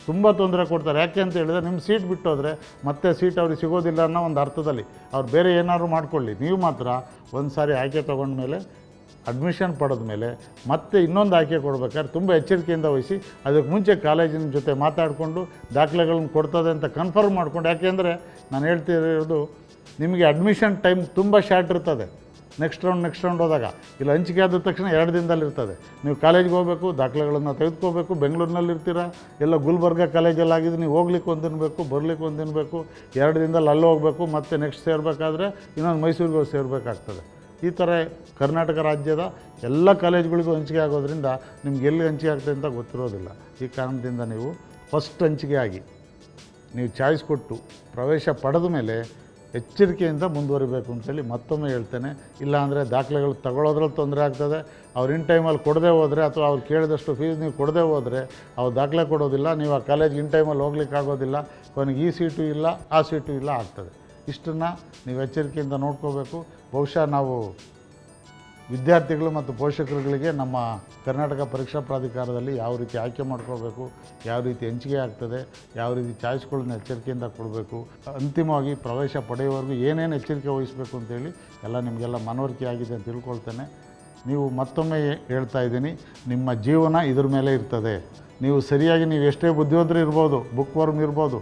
ತುಂಬ ತೊಂದರೆ ಕೊಡ್ತಾರೆ. ಯಾಕೆ ಅಂತ ಹೇಳಿದ್ರೆ ನಿಮ್ಮ ಸೀಟ್ ಬಿಟ್ಟೋದ್ರೆ ಮತ್ತೆ ಸೀಟ್ ಅವ್ರಿಗೆ ಸಿಗೋದಿಲ್ಲ ಅನ್ನೋ ಒಂದು ಅರ್ಥದಲ್ಲಿ ಅವ್ರು ಬೇರೆ ಏನಾದ್ರು ಮಾಡ್ಕೊಳ್ಳಿ. ನೀವು ಮಾತ್ರ ಒಂದು ಸಾರಿ ಆಯ್ಕೆ ತೊಗೊಂಡ್ಮೇಲೆ ಅಡ್ಮಿಷನ್ ಪಡೆದ ಮೇಲೆ ಮತ್ತೆ ಇನ್ನೊಂದು ಆಯ್ಕೆ ಕೊಡ್ಬೇಕಾದ್ರೆ ತುಂಬ ಎಚ್ಚರಿಕೆಯಿಂದ ವಹಿಸಿ, ಅದಕ್ಕೆ ಮುಂಚೆ ಕಾಲೇಜಿನ ಜೊತೆ ಮಾತಾಡಿಕೊಂಡು ದಾಖಲೆಗಳನ್ನ ಕೊಡ್ತದೆ ಅಂತ ಕನ್ಫರ್ಮ್ ಮಾಡ್ಕೊಂಡು. ಯಾಕೆಂದರೆ ನಾನು ಹೇಳ್ತಿರೋದು ನಿಮಗೆ ಅಡ್ಮಿಷನ್ ಟೈಮ್ ತುಂಬ ಶಾರ್ಟ್ ಇರ್ತದೆ. ನೆಕ್ಸ್ಟ್ ರೌಂಡ್ ಹೋದಾಗ ಇಲ್ಲ ಹಂಚಿಕೆ ಆದ ತಕ್ಷಣ 2 ದಿನದಲ್ಲಿ ಇರ್ತದೆ. ನೀವು ಕಾಲೇಜ್ಗೆ ಹೋಗಬೇಕು, ದಾಖಲೆಗಳನ್ನು ತೆಗೆದುಕೋಬೇಕು. ಬೆಂಗಳೂರಿನಲ್ಲಿ ಇರ್ತೀರ, ಎಲ್ಲ ಗುಲ್ಬರ್ಗ ಕಾಲೇಜಲ್ಲಿ ಆಗಿದ್ದು ನೀವು ಹೋಗ್ಲಿಕ್ಕೆ ಒಂದು ದಿನ ಬೇಕು, ಬರಲಿಕ್ಕೆ ಒಂದು ದಿನ ಬೇಕು. 2 ದಿನದಲ್ಲಿ ಅಲ್ಲಿ ಹೋಗಬೇಕು, ಮತ್ತು ನೆಕ್ಸ್ಟ್ ಸೇರಬೇಕಾದ್ರೆ ಇನ್ನೊಂದು ಮೈಸೂರಿಗೆ ಹೋಗಿ ಸೇರಬೇಕಾಗ್ತದೆ. ಈ ಥರ ಕರ್ನಾಟಕ ರಾಜ್ಯದ ಎಲ್ಲ ಕಾಲೇಜ್ಗಳಿಗೂ ಹಂಚಿಕೆ ಆಗೋದ್ರಿಂದ ನಿಮ್ಗೆ ಎಲ್ಲಿ ಹಂಚಿಕೆ ಆಗ್ತದೆ ಅಂತ ಗೊತ್ತಿರೋದಿಲ್ಲ. ಈ ಕಾರಣದಿಂದ ನೀವು ಫಸ್ಟ್ ಹಂಚಿಕೆ ಆಗಿ ನೀವು ಚಾಯ್ಸ್ ಕೊಟ್ಟು ಪ್ರವೇಶ ಪಡೆದ ಮೇಲೆ ಎಚ್ಚರಿಕೆಯಿಂದ ಮುಂದುವರಿಬೇಕು ಅಂತೇಳಿ ಮತ್ತೊಮ್ಮೆ ಹೇಳ್ತೇನೆ. ಇಲ್ಲಾಂದರೆ ದಾಖಲೆಗಳು ತಗೊಳ್ಳೋದ್ರಲ್ಲಿ ತೊಂದರೆ ಆಗ್ತದೆ. ಅವ್ರು ಇನ್ ಟೈಮಲ್ಲಿ ಕೊಡದೆ ಹೋದರೆ ಅಥವಾ ಅವ್ರು ಕೇಳಿದಷ್ಟು ಫೀಸ್ ನೀವು ಕೊಡದೆ ಹೋದರೆ ಅವ್ರು ದಾಖಲೆ ಕೊಡೋದಿಲ್ಲ. ನೀವು ಆ ಕಾಲೇಜ್ಗೆ ಇನ್ ಟೈಮಲ್ಲಿ ಹೋಗ್ಲಿಕ್ಕೆ ಆಗೋದಿಲ್ಲ. ಕೊನೆಗೆ ಈ ಸೀಟು ಇಲ್ಲ, ಆ ಸೀಟು ಇಲ್ಲ ಆಗ್ತದೆ. ಇಷ್ಟನ್ನು ನೀವು ಎಚ್ಚರಿಕೆಯಿಂದ ನೋಡ್ಕೋಬೇಕು. ಬಹುಶಃ ನಾವು ವಿದ್ಯಾರ್ಥಿಗಳು ಮತ್ತು ಪೋಷಕರುಗಳಿಗೆ ನಮ್ಮ ಕರ್ನಾಟಕ ಪರೀಕ್ಷಾ ಪ್ರಾಧಿಕಾರದಲ್ಲಿ ಯಾವ ರೀತಿ ಆಯ್ಕೆ ಮಾಡ್ಕೋಬೇಕು, ಯಾವ ರೀತಿ ಹಂಚಿಕೆ ಆಗ್ತದೆ, ಯಾವ ರೀತಿ ಚಾಯ್ಸ್ಗಳನ್ನ ಎಚ್ಚರಿಕೆಯಿಂದ ಕೊಡಬೇಕು, ಅಂತಿಮವಾಗಿ ಪ್ರವೇಶ ಪಡೆಯುವವರೆಗೂ ಏನೇನು ಎಚ್ಚರಿಕೆ ವಹಿಸಬೇಕು ಅಂತೇಳಿ ಎಲ್ಲ ನಿಮಗೆಲ್ಲ ಮನವರಿಕೆ ಆಗಿದೆ ಅಂತ ತಿಳ್ಕೊಳ್ತೇನೆ. ನೀವು ಮತ್ತೊಮ್ಮೆ ಹೇಳ್ತಾ ಇದ್ದೀನಿ, ನಿಮ್ಮ ಜೀವನ ಇದ್ರ ಮೇಲೆ ಇರ್ತದೆ. ನೀವು ಸರಿಯಾಗಿ ನೀವು ಎಷ್ಟೇ ಬುದ್ಧಿವಂತರು ಇರ್ಬೋದು, ಬುಕ್ ವರ್ಮ್ ಇರ್ಬೋದು,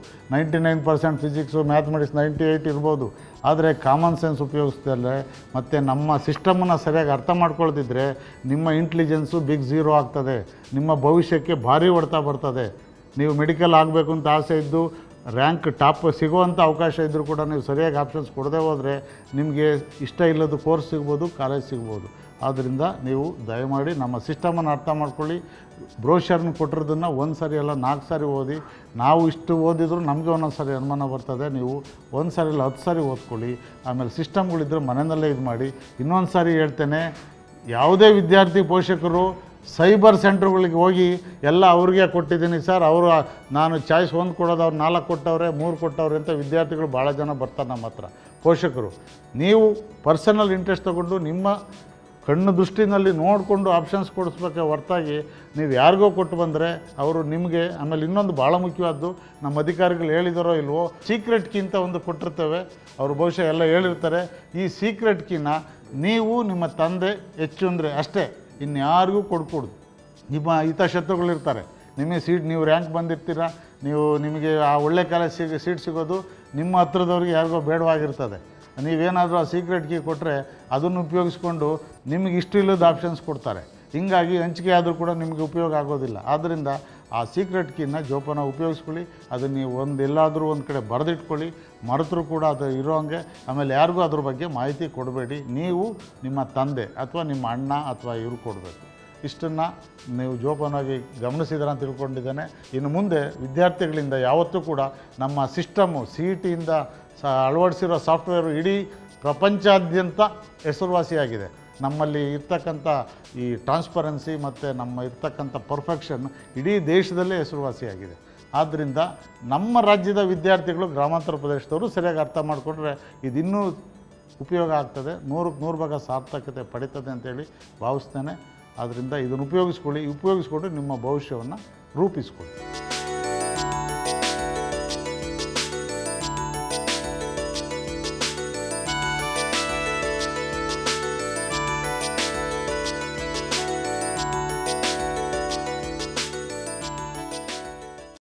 99% ಫಿಸಿಕ್ಸು, ಮ್ಯಾಥಮೆಟಿಕ್ಸ್ 98 ಇರ್ಬೋದು. ಆದರೆ ಕಾಮನ್ ಸೆನ್ಸ್ ಉಪಯೋಗಿಸ್ದಲ್ಲೇ ಮತ್ತು ನಮ್ಮ ಸಿಸ್ಟಮನ್ನು ಸರಿಯಾಗಿ ಅರ್ಥ ಮಾಡ್ಕೊಳ್ತಿದ್ರೆ ನಿಮ್ಮ ಇಂಟೆಲಿಜೆನ್ಸು ಬಿಗ್ ಝೀರೋ ಆಗ್ತದೆ. ನಿಮ್ಮ ಭವಿಷ್ಯಕ್ಕೆ ಭಾರಿ ಹೊಡೆತ ಬರ್ತದೆ. ನೀವು ಮೆಡಿಕಲ್ ಆಗಬೇಕು ಅಂತ ಆಸೆ ಇದ್ದು ರ್ಯಾಂಕ್ ಟಾಪ್ ಸಿಗುವಂಥ ಅವಕಾಶ ಇದ್ದರೂ ಕೂಡ ನೀವು ಸರಿಯಾಗಿ ಆಪ್ಷನ್ಸ್ ಕೊಡದೆ ಹೋದರೆ ನಿಮಗೆ ಇಷ್ಟ ಇಲ್ಲದ ಕೋರ್ಸ್ ಸಿಗ್ಬೋದು, ಕಾಲೇಜ್ ಸಿಗ್ಬೋದು. ಆದ್ದರಿಂದ ನೀವು ದಯಮಾಡಿ ನಮ್ಮ ಸಿಸ್ಟಮನ್ನು ಅರ್ಥ ಮಾಡ್ಕೊಳ್ಳಿ. ಬ್ರೋಷರ್ನ ಕೊಟ್ಟಿರೋದನ್ನು 1 ಸಾರಿ ಅಲ್ಲ 4 ಸಾರಿ ಓದಿ. ನಾವು ಇಷ್ಟು ಓದಿದ್ರು ನಮಗೆ ಒಂದೊಂದು ಸಾರಿ ಅನುಮಾನ ಬರ್ತದೆ. ನೀವು 1 ಸಾರಿ ಇಲ್ಲ 10 ಸಾರಿ ಓದ್ಕೊಳ್ಳಿ. ಆಮೇಲೆ ಸಿಸ್ಟಮ್ಗಳಿದ್ದರೆ ಮನೆಯಲ್ಲೇ ಇದು ಮಾಡಿ. ಇನ್ನೊಂದು ಸಾರಿ ಹೇಳ್ತೇನೆ, ಯಾವುದೇ ವಿದ್ಯಾರ್ಥಿ ಪೋಷಕರು ಸೈಬರ್ ಸೆಂಟ್ರ್ಗಳಿಗೆ ಹೋಗಿ ಎಲ್ಲ ಅವ್ರಿಗೆ ಕೊಟ್ಟಿದ್ದೀನಿ ಸರ್, ಅವರು ನಾನು ಚಾಯ್ಸ್ 1 ಕೊಡೋದು ಅವ್ರು 4 ಕೊಟ್ಟವ್ರೆ 3 ಕೊಟ್ಟವ್ರೆ ಅಂತ ವಿದ್ಯಾರ್ಥಿಗಳು ಭಾಳ ಜನ ಬರ್ತಾರೆ ನಮ್ಮ ಹತ್ರ. ಪೋಷಕರು ನೀವು ಪರ್ಸನಲ್ ಇಂಟ್ರೆಸ್ಟ್ ತಗೊಂಡು ನಿಮ್ಮ ಕಣ್ಣು ದೃಷ್ಟಿನಲ್ಲಿ ನೋಡಿಕೊಂಡು ಆಪ್ಷನ್ಸ್ ಕೊಡಿಸ್ಬೇಕೆ ಹೊರತಾಗಿ ನೀವು ಯಾರಿಗೋ ಕೊಟ್ಟು ಬಂದರೆ ಅವರು ನಿಮಗೆ. ಆಮೇಲೆ ಇನ್ನೊಂದು ಭಾಳ ಮುಖ್ಯವಾದ್ದು, ನಮ್ಮ ಅಧಿಕಾರಿಗಳು ಹೇಳಿದಾರೋ ಇಲ್ವೋ, ಸೀಕ್ರೆಟ್ ಕೀ ಅಂತ ಒಂದು ಕೊಟ್ಟಿರ್ತೇವೆ. ಅವರು ಬಹುಶಃ ಎಲ್ಲ ಹೇಳಿರ್ತಾರೆ. ಈ ಸೀಕ್ರೆಟ್ ಕೀನ ನೀವು ನಿಮ್ಮ ತಂದೆ ಹೆಚ್ಚು ಅಂದರೆ ಅಷ್ಟೇ, ಇನ್ಯಾರಿಗೂ ಕೊಡ್ಕೊಡ್ದು. ನಿಮ್ಮ ಹಿತಶತ್ರುಗಳಿರ್ತಾರೆ. ನಿಮಗೆ ಸೀಟ್ ನೀವು ರ್ಯಾಂಕ್ ಬಂದಿರ್ತೀರ, ನಿಮಗೆ ಆ ಒಳ್ಳೆ ಕಾಲೇಜ್ ಸೀಟ್ ಸಿಗೋದು ನಿಮ್ಮ ಹತ್ರದವ್ರಿಗೆ ಯಾರಿಗೋ ಬೇಡವಾಗಿರ್ತದೆ. ನೀವೇನಾದರೂ ಆ ಸೀಕ್ರೆಟ್ ಕೀ ಕೊಟ್ಟರೆ ಅದನ್ನು ಉಪಯೋಗಿಸ್ಕೊಂಡು ನಿಮಗೆ ಇಷ್ಟು ಇಲ್ಲದ ಆಪ್ಷನ್ಸ್ ಕೊಡ್ತಾರೆ. ಹೀಗಾಗಿ ಹಂಚಿಕೆ ಆದರೂ ಕೂಡ ನಿಮಗೆ ಉಪಯೋಗ ಆಗೋದಿಲ್ಲ. ಆದ್ದರಿಂದ ಆ ಸೀಕ್ರೆಟ್ ಕೀನ ಜೋಪಾನ ಉಪಯೋಗಿಸ್ಕೊಳ್ಳಿ. ಅದನ್ನು ನೀವು ಎಲ್ಲಾದರೂ ಒಂದು ಕಡೆ ಬರೆದಿಟ್ಕೊಳ್ಳಿ. ಮರೆತರೂ ಕೂಡ ಅದು ಇರೋ ಹಂಗೆ. ಆಮೇಲೆ ಯಾರಿಗೂ ಅದ್ರ ಬಗ್ಗೆ ಮಾಹಿತಿ ಕೊಡಬೇಡಿ. ನೀವು ನಿಮ್ಮ ತಂದೆ ಅಥವಾ ನಿಮ್ಮ ಅಣ್ಣ ಅಥವಾ ಇವರು ಕೊಡಬೇಕು. ಇಷ್ಟನ್ನು ನೀವು ಜೋಪಾನವಾಗಿ ಗಮನಿಸಿದ್ರೆ ಅಂತ ತಿಳ್ಕೊಂಡಿದ್ದೇನೆ. ಇನ್ನು ಮುಂದೆ ವಿದ್ಯಾರ್ಥಿಗಳಿಂದ ಯಾವತ್ತೂ ಕೂಡ ನಮ್ಮ ಸಿಸ್ಟಮ್ಮು CETಯಿಂದ ಅಳವಡಿಸಿರೋ ಸಾಫ್ಟ್ವೇರು ಇಡೀ ಪ್ರಪಂಚಾದ್ಯಂತ ಹೆಸರುವಾಸಿಯಾಗಿದೆ. ನಮ್ಮಲ್ಲಿ ಇರ್ತಕ್ಕಂಥ ಈ ಟ್ರಾನ್ಸ್ಪರೆನ್ಸಿ ಮತ್ತು ನಮ್ಮ ಇರ್ತಕ್ಕಂಥ ಪರ್ಫೆಕ್ಷನ್ ಇಡೀ ದೇಶದಲ್ಲೇ ಹೆಸರುವಾಸಿಯಾಗಿದೆ. ಆದ್ದರಿಂದ ನಮ್ಮ ರಾಜ್ಯದ ವಿದ್ಯಾರ್ಥಿಗಳು ಗ್ರಾಮಾಂತರ ಪ್ರದೇಶದವರು ಸರಿಯಾಗಿ ಅರ್ಥ ಮಾಡಿಕೊಂಡ್ರೆ ಇದಿನ್ನೂ ಉಪಯೋಗ ಆಗ್ತದೆ. 100ಕ್ಕೆ 100 ಭಾಗ ಸಾರ್ಥಕತೆ ಪಡೀತದೆ ಅಂತೇಳಿ ಭಾವಿಸ್ತೇನೆ. ಆದ್ದರಿಂದ ಇದನ್ನು ಉಪಯೋಗಿಸ್ಕೊಂಡು ನಿಮ್ಮ ಭವಿಷ್ಯವನ್ನು ರೂಪಿಸ್ಕೊಳ್ಳಿ.